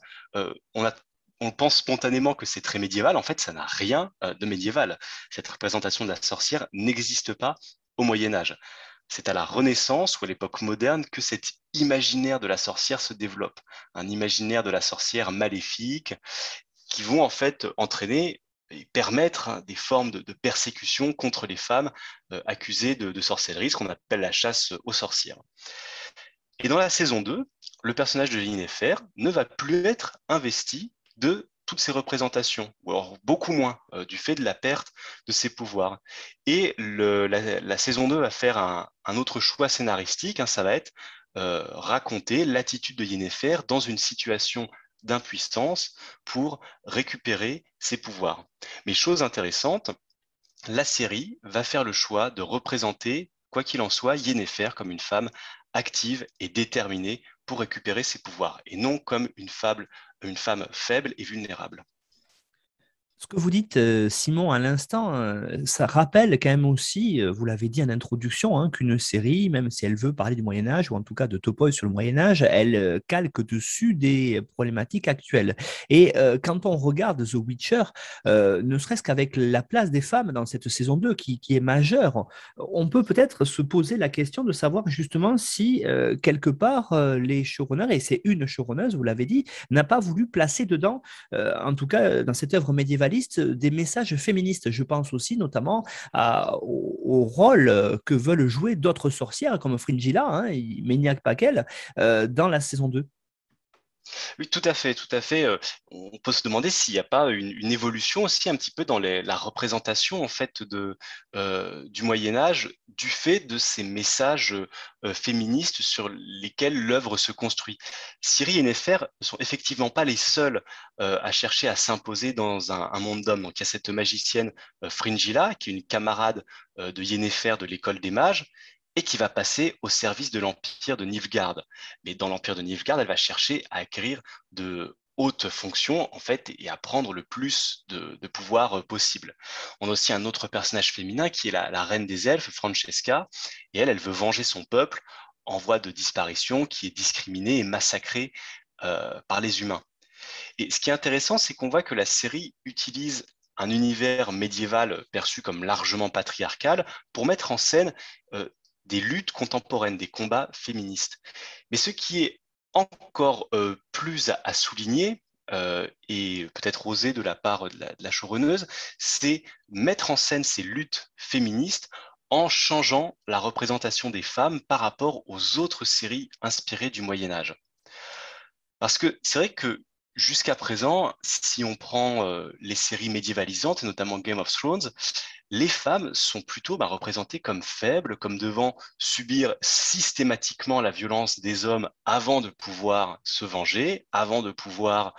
on pense spontanément que c'est très médiéval. En fait, ça n'a rien de médiéval. Cette représentation de la sorcière n'existe pas au Moyen Âge. C'est à la Renaissance ou à l'époque moderne que cet imaginaire de la sorcière se développe. Un imaginaire de la sorcière maléfique qui vont en fait entraîner et permettre des formes de persécution contre les femmes accusées de sorcellerie, ce qu'on appelle la chasse aux sorcières. Et dans la saison 2, le personnage de Yennefer ne va plus être investi de toutes ces représentations, ou alors beaucoup moins, du fait de la perte de ses pouvoirs. Et la saison 2 va faire un autre choix scénaristique, hein, ça va être raconter l'attitude de Yennefer dans une situation d'impuissance pour récupérer ses pouvoirs. Mais chose intéressante, la série va faire le choix de représenter, quoi qu'il en soit, Yennefer comme une femme active et déterminée pour récupérer ses pouvoirs, et non comme une femme faible et vulnérable. Ce que vous dites, Simon, à l'instant, ça rappelle quand même aussi, vous l'avez dit en introduction, hein, qu'une série, même si elle veut parler du Moyen Âge, ou en tout cas de topoïs sur le Moyen Âge, elle calque dessus des problématiques actuelles. Et quand on regarde The Witcher, ne serait-ce qu'avec la place des femmes dans cette saison 2 qui est majeure, on peut peut-être se poser la question de savoir justement si, quelque part, les showrunners, et c'est une showrunneuse, vous l'avez dit, n'a pas voulu placer dedans en tout cas dans cette œuvre médiévaliste, des messages féministes. Je pense aussi notamment au rôle que veulent jouer d'autres sorcières comme Fringilla, hein, mais il n'y a pas qu'elle, dans la saison 2. Oui, tout à fait, tout à fait. On peut se demander s'il n'y a pas une évolution aussi un petit peu dans la représentation en fait du Moyen Âge, du fait de ces messages féministes sur lesquels l'œuvre se construit. Ciri et Néfer ne sont effectivement pas les seuls à chercher à s'imposer dans un monde d'hommes. Donc il y a cette magicienne Fringilla, qui est une camarade de Yennefer de l'école des mages, et qui va passer au service de l'Empire de Nilfgaard. Mais dans l'Empire de Nilfgaard, elle va chercher à acquérir de hautes fonctions, en fait, et à prendre le plus de pouvoir possible. On a aussi un autre personnage féminin qui est la reine des elfes, Francesca, et elle veut venger son peuple en voie de disparition, qui est discriminé et massacré par les humains. Et ce qui est intéressant, c'est qu'on voit que la série utilise un univers médiéval perçu comme largement patriarcal pour mettre en scène des luttes contemporaines, des combats féministes. Mais ce qui est encore plus à souligner, et peut-être osé de la part de la showrunneuse, c'est mettre en scène ces luttes féministes en changeant la représentation des femmes par rapport aux autres séries inspirées du Moyen Âge. Parce que c'est vrai que jusqu'à présent, si on prend les séries médiévalisantes, et notamment Game of Thrones, les femmes sont plutôt représentées comme faibles, comme devant subir systématiquement la violence des hommes avant de pouvoir se venger, avant de pouvoir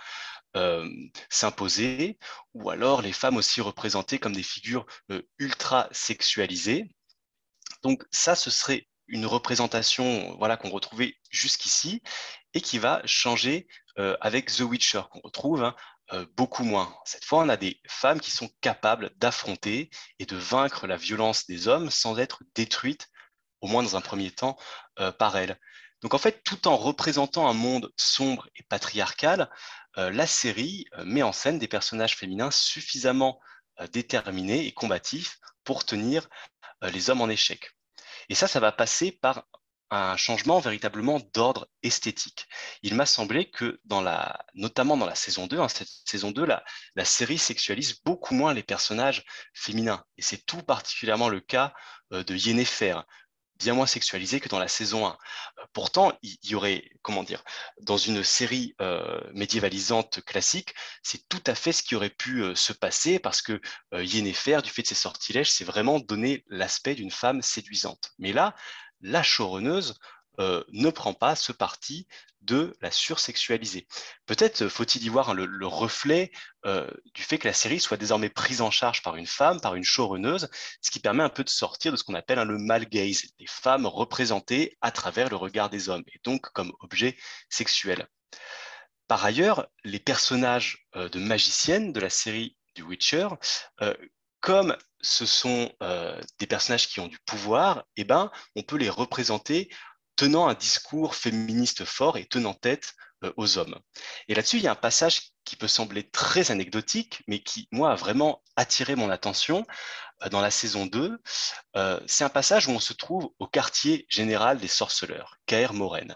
s'imposer, ou alors les femmes aussi représentées comme des figures ultra sexualisées. Donc ça, ce serait une représentation voilà, qu'on retrouvait jusqu'ici et qui va changer avec The Witcher, qu'on retrouve beaucoup moins. Cette fois, on a des femmes qui sont capables d'affronter et de vaincre la violence des hommes sans être détruites, au moins dans un premier temps, par elles. Donc en fait, tout en représentant un monde sombre et patriarcal, la série met en scène des personnages féminins suffisamment déterminés et combatifs pour tenir les hommes en échec. Et ça va passer par un changement véritablement d'ordre esthétique. Il m'a semblé que notamment dans la saison 2, cette saison 2, la série sexualise beaucoup moins les personnages féminins. Et c'est tout particulièrement le cas de Yennefer, bien moins sexualisé que dans la saison 1. Pourtant, il y aurait, comment dire, dans une série médiévalisante classique, c'est tout à fait ce qui aurait pu se passer parce que Yennefer, du fait de ses sortilèges, c'est vraiment donné l'aspect d'une femme séduisante. Mais là, la showrunneuse ne prend pas ce parti de la sursexualiser. Peut-être faut-il y voir le reflet du fait que la série soit désormais prise en charge par une femme, par une showrunneuse, ce qui permet un peu de sortir de ce qu'on appelle le male gaze, des femmes représentées à travers le regard des hommes, et donc comme objet sexuel. Par ailleurs, les personnages de magiciennes de la série du Witcher, comme ce sont des personnages qui ont du pouvoir, eh ben, on peut les représenter tenant un discours féministe fort et tenant tête aux hommes. Et là-dessus, il y a un passage qui peut sembler très anecdotique, mais qui, moi, a vraiment attiré mon attention dans la saison 2. C'est un passage où on se trouve au quartier général des sorceleurs, Kaer Morhen.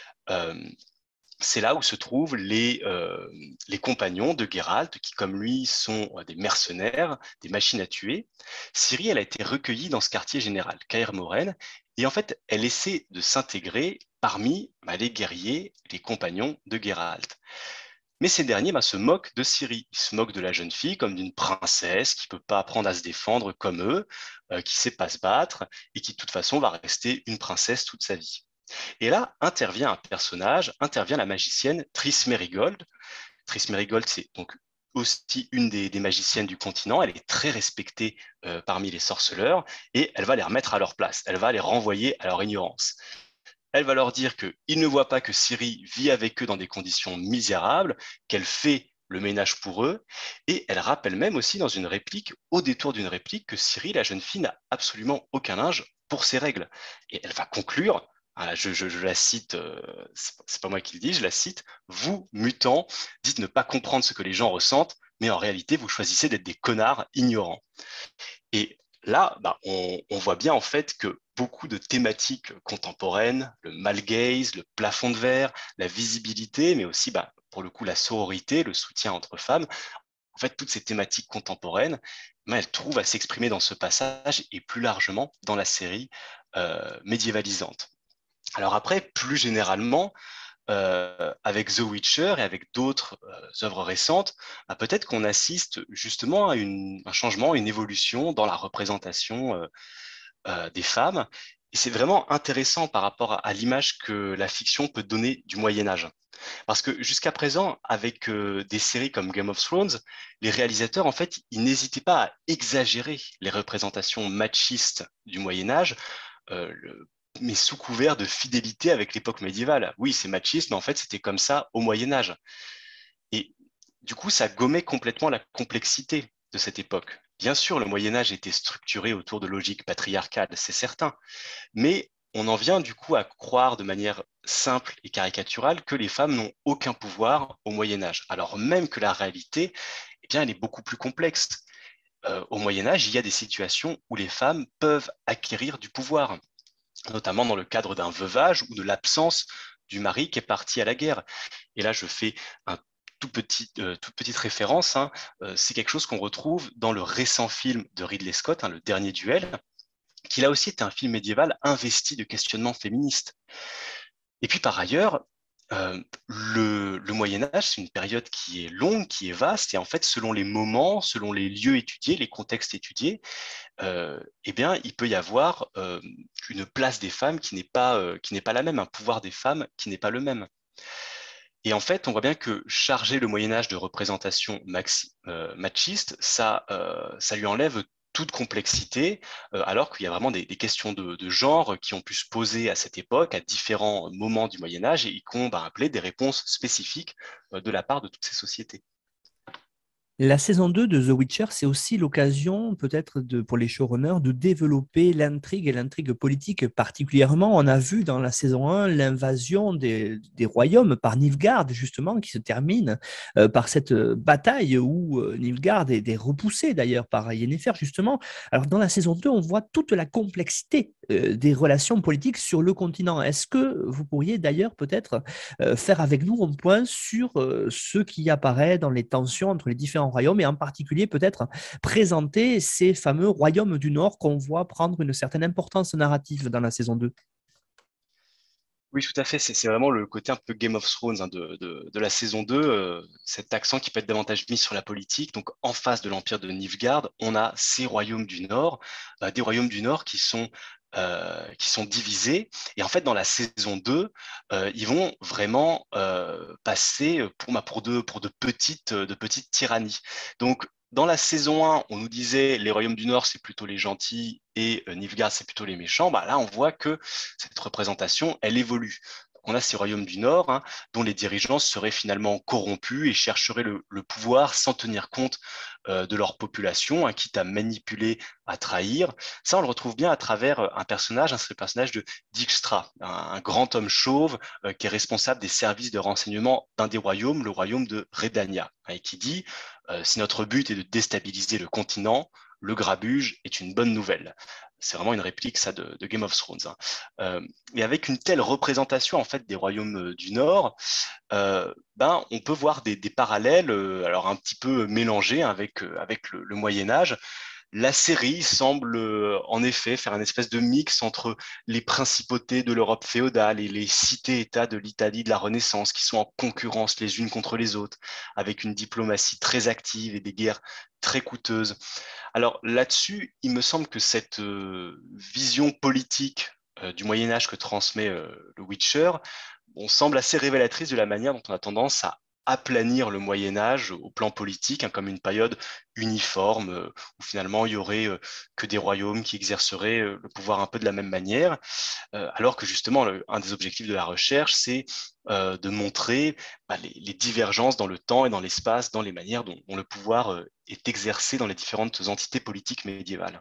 C'est là où se trouvent les compagnons de Geralt, qui, comme lui, sont des mercenaires, des machines à tuer. Ciri, elle a été recueillie dans ce quartier général, Kaer Morhen, et en fait, elle essaie de s'intégrer parmi les guerriers, les compagnons de Geralt. Mais ces derniers se moquent de Ciri. Ils se moquent de la jeune fille comme d'une princesse qui ne peut pas apprendre à se défendre comme eux, qui ne sait pas se battre, et qui, de toute façon, va rester une princesse toute sa vie. Et là, intervient un personnage, intervient la magicienne Triss Merigold. Triss Merigold, c'est donc aussi une des magiciennes du continent. Elle est très respectée parmi les sorceleurs et elle va les remettre à leur place. Elle va les renvoyer à leur ignorance. Elle va leur dire qu'ils ne voient pas que Ciri vit avec eux dans des conditions misérables, qu'elle fait le ménage pour eux, et elle rappelle même aussi dans une réplique, au détour d'une réplique, que Ciri, la jeune fille, n'a absolument aucun âge pour ses règles. Et elle va conclure, je la cite, c'est pas moi qui le dis, je la cite, vous, mutants, dites ne pas comprendre ce que les gens ressentent, mais en réalité, vous choisissez d'être des connards ignorants. Et là, on voit bien en fait que beaucoup de thématiques contemporaines, le male gaze, le plafond de verre, la visibilité, mais aussi pour le coup la sororité, le soutien entre femmes, en fait toutes ces thématiques contemporaines, elles trouvent à s'exprimer dans ce passage et plus largement dans la série médiévalisante. Alors après, plus généralement, avec The Witcher et avec d'autres œuvres récentes, peut-être qu'on assiste justement à un changement, une évolution dans la représentation des femmes. Et c'est vraiment intéressant par rapport à l'image que la fiction peut donner du Moyen Âge. Parce que jusqu'à présent, avec des séries comme Game of Thrones, les réalisateurs, en fait, ils n'hésitaient pas à exagérer les représentations machistes du Moyen Âge, mais sous couvert de fidélité avec l'époque médiévale. Oui, c'est machiste, mais en fait, c'était comme ça au Moyen Âge. Et du coup, ça gommait complètement la complexité de cette époque. Bien sûr, le Moyen Âge était structuré autour de logiques patriarcales, c'est certain, mais on en vient du coup à croire de manière simple et caricaturale que les femmes n'ont aucun pouvoir au Moyen Âge, alors même que la réalité, elle est beaucoup plus complexe. Au Moyen Âge, il y a des situations où les femmes peuvent acquérir du pouvoir, notamment dans le cadre d'un veuvage ou de l'absence du mari qui est parti à la guerre. Et là, je fais toute petite référence. C'est quelque chose qu'on retrouve dans le récent film de Ridley Scott, Le Dernier Duel, qui là aussi est un film médiéval investi de questionnements féministes. Et puis par ailleurs, Le Moyen-Âge, c'est une période qui est longue, qui est vaste, et en fait, selon les moments, selon les lieux étudiés, les contextes étudiés, eh bien, il peut y avoir une place des femmes qui n'est pas la même, un pouvoir des femmes qui n'est pas le même. Et en fait, on voit bien que charger le Moyen Âge de représentation machiste, ça lui enlève toute complexité, alors qu'il y a vraiment des questions de genre qui ont pu se poser à cette époque, à différents moments du Moyen Âge, et qui ont appelé des réponses spécifiques de la part de toutes ces sociétés. La saison 2 de The Witcher, c'est aussi l'occasion, peut-être pour les showrunners, de développer l'intrigue et l'intrigue politique particulièrement. On a vu dans la saison 1 l'invasion des royaumes par Nilfgaard, justement, qui se termine par cette bataille où Nilfgaard est repoussé d'ailleurs par Yennefer, justement. Alors dans la saison 2, on voit toute la complexité des relations politiques sur le continent. Est-ce que vous pourriez d'ailleurs peut-être faire avec nous un point sur ce qui apparaît dans les tensions entre les différents royaumes et en particulier peut-être présenter ces fameux royaumes du Nord qu'on voit prendre une certaine importance narrative dans la saison 2. Oui, tout à fait. C'est vraiment le côté un peu Game of Thrones de la saison 2, cet accent qui peut être davantage mis sur la politique. Donc, en face de l'empire de Nilfgaard, on a ces royaumes du Nord, des royaumes du Nord qui sont divisés. Et en fait, dans la saison 2, ils vont vraiment passer pour de petites tyrannies. Donc, dans la saison 1, on nous disait les royaumes du Nord, c'est plutôt les gentils et Nilfgaard, c'est plutôt les méchants. Là, on voit que cette représentation, elle évolue. On a ces royaumes du Nord, dont les dirigeants seraient finalement corrompus et chercheraient le pouvoir sans tenir compte de leur population, quitte à manipuler, à trahir. Ça, on le retrouve bien à travers un personnage, c'est le personnage de Dijkstra, un grand homme chauve qui est responsable des services de renseignement d'un des royaumes, le royaume de Redania, et qui dit si notre but est de déstabiliser le continent, le grabuge est une bonne nouvelle. C'est vraiment une réplique, ça, de Game of Thrones. Et avec une telle représentation, en fait, des royaumes du Nord, on peut voir des parallèles, alors un petit peu mélangés avec le Moyen Âge. La série semble en effet faire une espèce de mix entre les principautés de l'Europe féodale et les cités-États de l'Italie de la Renaissance qui sont en concurrence les unes contre les autres, avec une diplomatie très active et des guerres très coûteuses. Alors là-dessus, il me semble que cette vision politique du Moyen Âge que transmet le Witcher, on semble assez révélatrice de la manière dont on a tendance à aplanir le Moyen Âge au plan politique, comme une période uniforme, où finalement il y aurait que des royaumes qui exerceraient le pouvoir un peu de la même manière, alors que justement un des objectifs de la recherche, c'est de montrer les divergences dans le temps et dans l'espace, dans les manières dont le pouvoir est exercé dans les différentes entités politiques médiévales.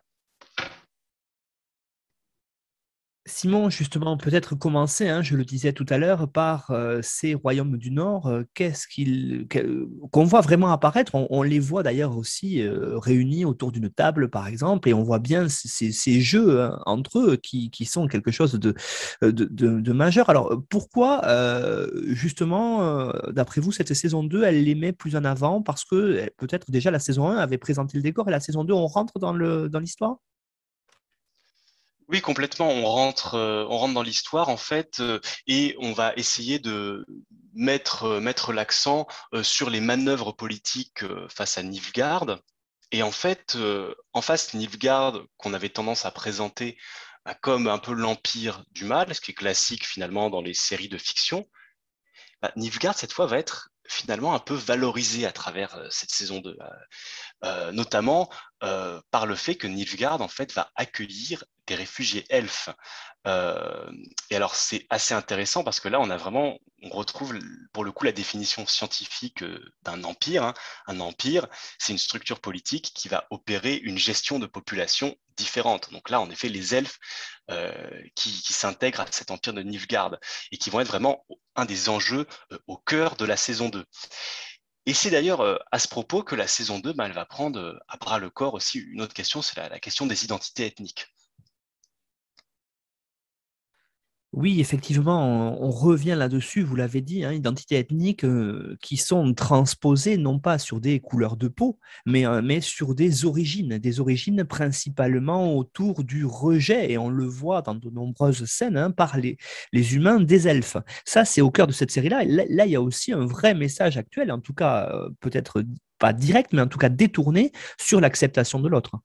Simon, justement, peut-être commencer, je le disais tout à l'heure, par ces royaumes du Nord, qu'on voit vraiment apparaître. On les voit d'ailleurs aussi réunis autour d'une table, par exemple, et on voit bien ces jeux entre eux qui sont quelque chose de majeur. Alors, pourquoi, justement, d'après vous, cette saison 2, elle les met plus en avant? Parce que peut-être déjà la saison 1 avait présenté le décor et la saison 2, on rentre dans l'histoire? Oui, complètement. On rentre dans l'histoire en fait, et on va essayer de mettre l'accent sur les manœuvres politiques face à Nilfgaard. Et en fait, en face, Nilfgaard, qu'on avait tendance à présenter comme un peu l'empire du mal, ce qui est classique finalement dans les séries de fiction, Nilfgaard cette fois va être finalement un peu valorisé à travers cette saison 2. Notamment par le fait que Nilfgaard en fait va accueillir des réfugiés elfes. Euh, et alors c'est assez intéressant parce que là on retrouve pour le coup la définition scientifique d'un empire. Un empire, c'est une structure politique qui va opérer une gestion de population différente. Donc là, en effet, les elfes qui s'intègrent à cet empire de Nilfgaard et qui vont être vraiment un des enjeux au cœur de la saison 2. Et c'est d'ailleurs à ce propos que la saison 2, elle va prendre à bras le corps aussi une autre question, c'est la question des identités ethniques. Oui, effectivement, on revient là-dessus, vous l'avez dit, hein, identités ethniques qui sont transposées non pas sur des couleurs de peau, mais sur des origines principalement autour du rejet, et on le voit dans de nombreuses scènes, hein, par les humains des elfes. Ça, c'est au cœur de cette série-là. Et là, il y a aussi un vrai message actuel, en tout cas, peut-être pas direct, mais en tout cas détourné sur l'acceptation de l'autre.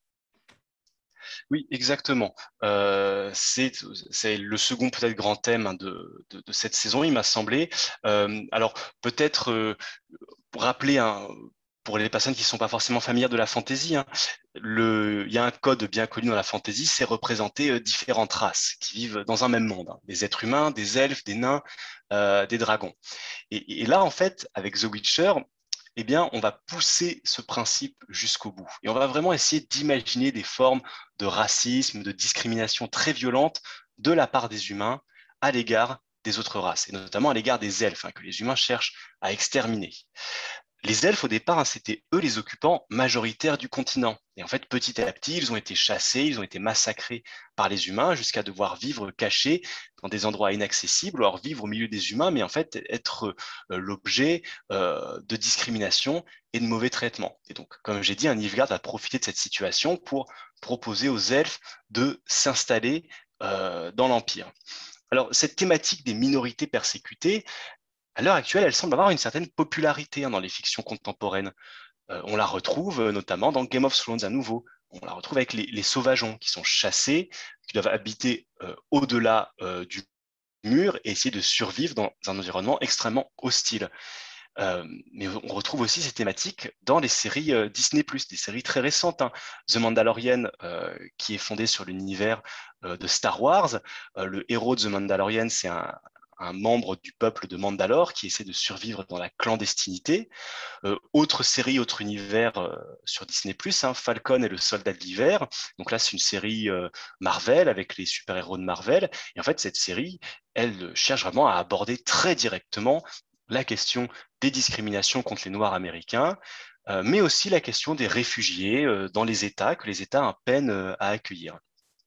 Oui, exactement. C'est le second peut-être grand thème, hein, de cette saison, il m'a semblé. Alors peut-être pour rappeler pour les personnes qui ne sont pas forcément familières de la fantasy, hein, il y a un code bien connu dans la fantasy, c'est représenter différentes races qui vivent dans un même monde, hein. Des êtres humains, des elfes, des nains, des dragons. Et là, en fait, avec The Witcher, eh bien, on va pousser ce principe jusqu'au bout. Et on va vraiment essayer d'imaginer des formes de racisme, de discrimination très violentes de la part des humains à l'égard des autres races, et notamment à l'égard des elfes, hein, que les humains cherchent à exterminer. Les elfes, au départ, hein, c'était eux les occupants majoritaires du continent. Et en fait, petit à petit, ils ont été chassés, ils ont été massacrés par les humains jusqu'à devoir vivre cachés dans des endroits inaccessibles, alors vivre au milieu des humains, mais en fait être l'objet de discrimination et de mauvais traitements. Et donc, comme j'ai dit, un Nilfgaard va profiter de cette situation pour proposer aux elfes de s'installer dans l'Empire. Alors, cette thématique des minorités persécutées, à l'heure actuelle, elle semble avoir une certaine popularité, hein, dans les fictions contemporaines. On la retrouve notamment dans Game of Thrones à nouveau. On la retrouve avec les sauvageons qui sont chassés, qui doivent habiter au-delà du mur et essayer de survivre dans un environnement extrêmement hostile. Mais on retrouve aussi ces thématiques dans les séries Disney+, des séries très récentes, hein. The Mandalorian, qui est fondé sur l'univers de Star Wars. Le héros de The Mandalorian, c'est un membre du peuple de Mandalore qui essaie de survivre dans la clandestinité. Autre série, autre univers sur Disney+, hein, Falcon et le Soldat de l'hiver. Donc là, c'est une série Marvel avec les super-héros de Marvel. Et en fait, cette série, elle cherche vraiment à aborder très directement la question des discriminations contre les Noirs américains, mais aussi la question des réfugiés dans les États, que les États peinent à accueillir.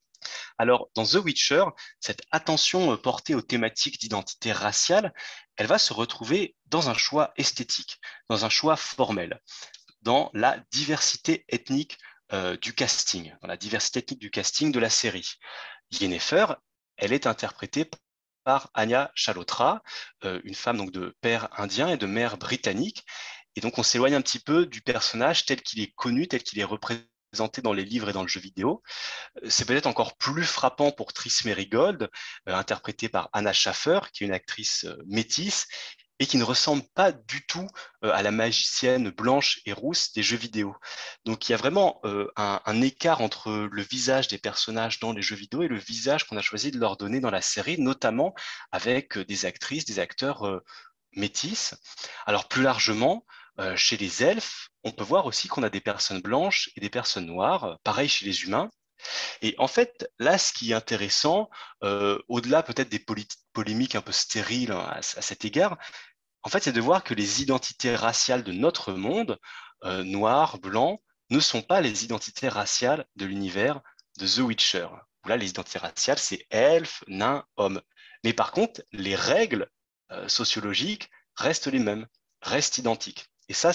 Alors, dans The Witcher, cette attention portée aux thématiques d'identité raciale, elle va se retrouver dans un choix esthétique, dans un choix formel, dans la diversité ethnique du casting, dans la diversité ethnique du casting de la série. Yennefer, elle est interprétée par Anya Chalotra, une femme donc de père indien et de mère britannique. Et donc on s'éloigne un petit peu du personnage tel qu'il est connu, tel qu'il est représenté dans les livres et dans le jeu vidéo. C'est peut-être encore plus frappant pour Triss Merigold, interprétée par Anna Schaffer, qui est une actrice métisse et qui ne ressemble pas du tout à la magicienne blanche et rousse des jeux vidéo. Donc il y a vraiment un écart entre le visage des personnages dans les jeux vidéo et le visage qu'on a choisi de leur donner dans la série, notamment avec des actrices, des acteurs métis. Alors plus largement, chez les elfes, on peut voir aussi qu'on a des personnes blanches et des personnes noires, pareil chez les humains. Et en fait, là, ce qui est intéressant, au-delà peut-être des polémiques un peu stériles, hein, à cet égard, en fait, c'est de voir que les identités raciales de notre monde, noir, blanc, ne sont pas les identités raciales de l'univers de The Witcher. Où là, les identités raciales, c'est elfe, nain, homme. Mais par contre, les règles sociologiques restent les mêmes, restent identiques. Et ça,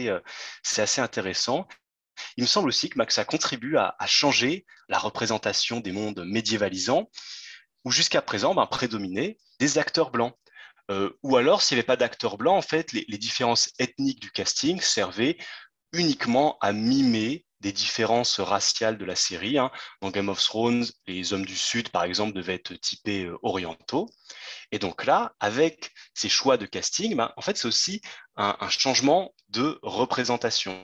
c'est assez intéressant. Il me semble aussi que ça contribue à changer la représentation des mondes médiévalisants, où jusqu'à présent, prédominaient des acteurs blancs. Ou alors, s'il n'y avait pas d'acteurs blancs, en fait, les différences ethniques du casting servaient uniquement à mimer des différences raciales de la série, hein. Dans Game of Thrones, les hommes du Sud, par exemple, devaient être typés orientaux. Et donc là, avec ces choix de casting, en fait, c'est aussi un changement de représentation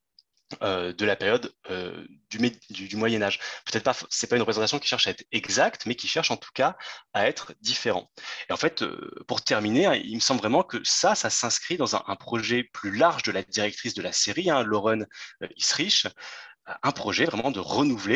de la période du Moyen Âge. Peut-être pas, c'est pas une représentation qui cherche à être exacte, mais qui cherche en tout cas à être différent. Et en fait, pour terminer, hein, il me semble vraiment que ça s'inscrit dans un projet plus large de la directrice de la série, hein, Lauren Isrich, un projet vraiment de renouveler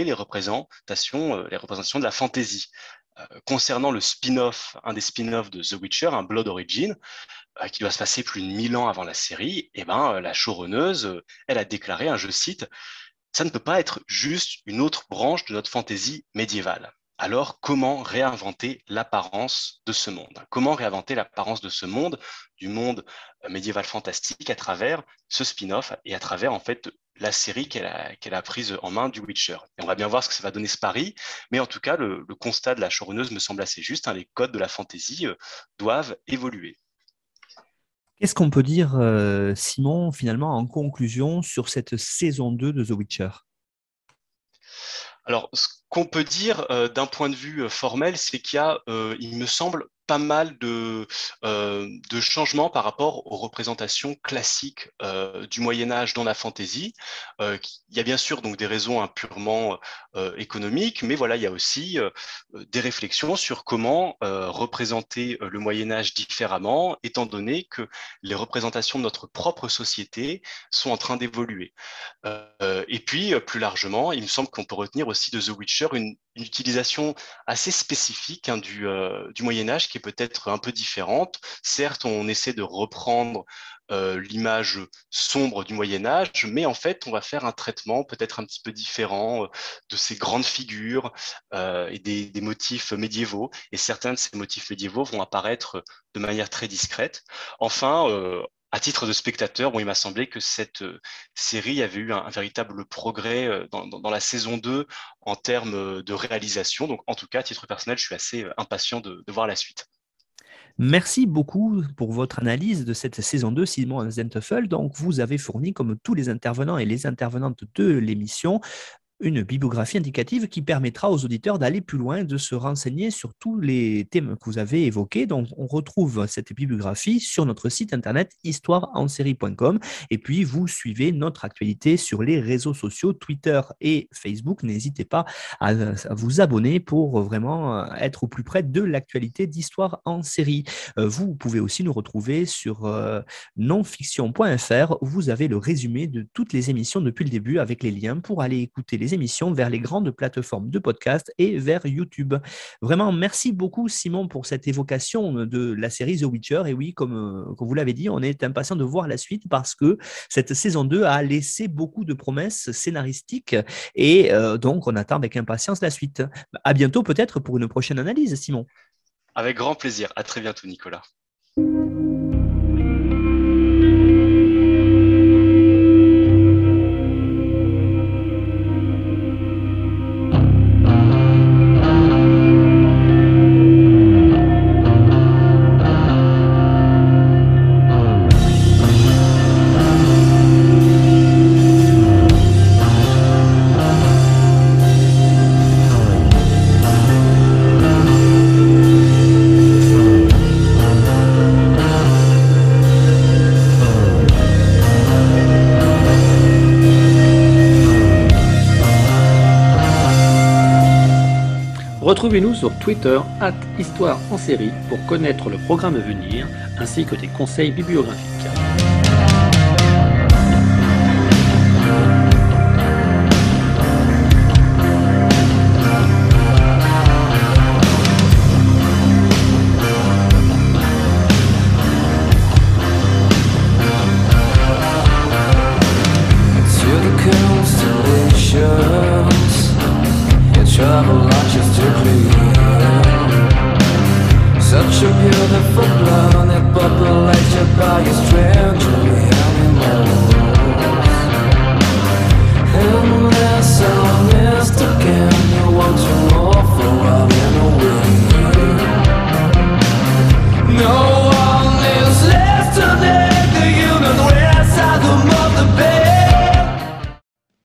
les représentations de la fantasy. Concernant le spin-off, un des spin-offs de The Witcher, un Blood Origin, qui doit se passer plus de 1000 ans avant la série, et la showrunneuse, elle a déclaré, hein, je cite, ça ne peut pas être juste une autre branche de notre fantaisie médiévale. Alors, comment réinventer l'apparence de ce monde? Comment réinventer l'apparence de ce monde, du monde médiéval fantastique, à travers ce spin-off et à travers en fait la série qu'elle a prise en main du Witcher. Et on va bien voir ce que ça va donner ce pari, mais en tout cas, le constat de la showrunneuse me semble assez juste, hein, les codes de la fantasy doivent évoluer. Qu'est-ce qu'on peut dire, Simon, finalement, en conclusion, sur cette saison 2 de The Witcher? Alors, ce qu'on peut dire d'un point de vue formel, c'est qu'il y a, il me semble, pas mal de changements par rapport aux représentations classiques du Moyen-Âge dans la fantasy. Il y a bien sûr donc des raisons purement économiques, mais voilà, il y a aussi des réflexions sur comment représenter le Moyen-Âge différemment, étant donné que les représentations de notre propre société sont en train d'évoluer. Et puis, plus largement, il me semble qu'on peut retenir aussi de The Witcher une utilisation assez spécifique du Moyen-Âge qui est peut-être un peu différente. Certes, on essaie de reprendre l'image sombre du Moyen-Âge, mais en fait, on va faire un traitement peut-être un petit peu différent de ces grandes figures et des motifs médiévaux. Et certains de ces motifs médiévaux vont apparaître de manière très discrète. Enfin, à titre de spectateur, bon, il m'a semblé que cette série avait eu un véritable progrès dans la saison 2 en termes de réalisation. Donc, en tout cas, à titre personnel, je suis assez impatient de voir la suite. Merci beaucoup pour votre analyse de cette saison 2, Simon Zenteuffel. Donc, vous avez fourni, comme tous les intervenants et les intervenantes de l'émission, une bibliographie indicative qui permettra aux auditeurs d'aller plus loin, de se renseigner sur tous les thèmes que vous avez évoqués. Donc, on retrouve cette bibliographie sur notre site internet histoireensérie.com et puis vous suivez notre actualité sur les réseaux sociaux, Twitter et Facebook. N'hésitez pas à vous abonner pour vraiment être au plus près de l'actualité d'Histoire en série. Vous pouvez aussi nous retrouver sur nonfiction.fr où vous avez le résumé de toutes les émissions depuis le début avec les liens pour aller écouter les émissions vers les grandes plateformes de podcast et vers YouTube. Vraiment, merci beaucoup Simon pour cette évocation de la série The Witcher. Et oui, comme vous l'avez dit, on est impatient de voir la suite parce que cette saison 2 a laissé beaucoup de promesses scénaristiques et donc on attend avec impatience la suite. À bientôt peut-être pour une prochaine analyse, Simon. Avec grand plaisir. À très bientôt, Nicolas. Retrouvez-nous sur Twitter @Histoire en série pour connaître le programme à venir ainsi que des conseils bibliographiques. Trouble launches to clear. Such a beautiful planet populated by a stranger.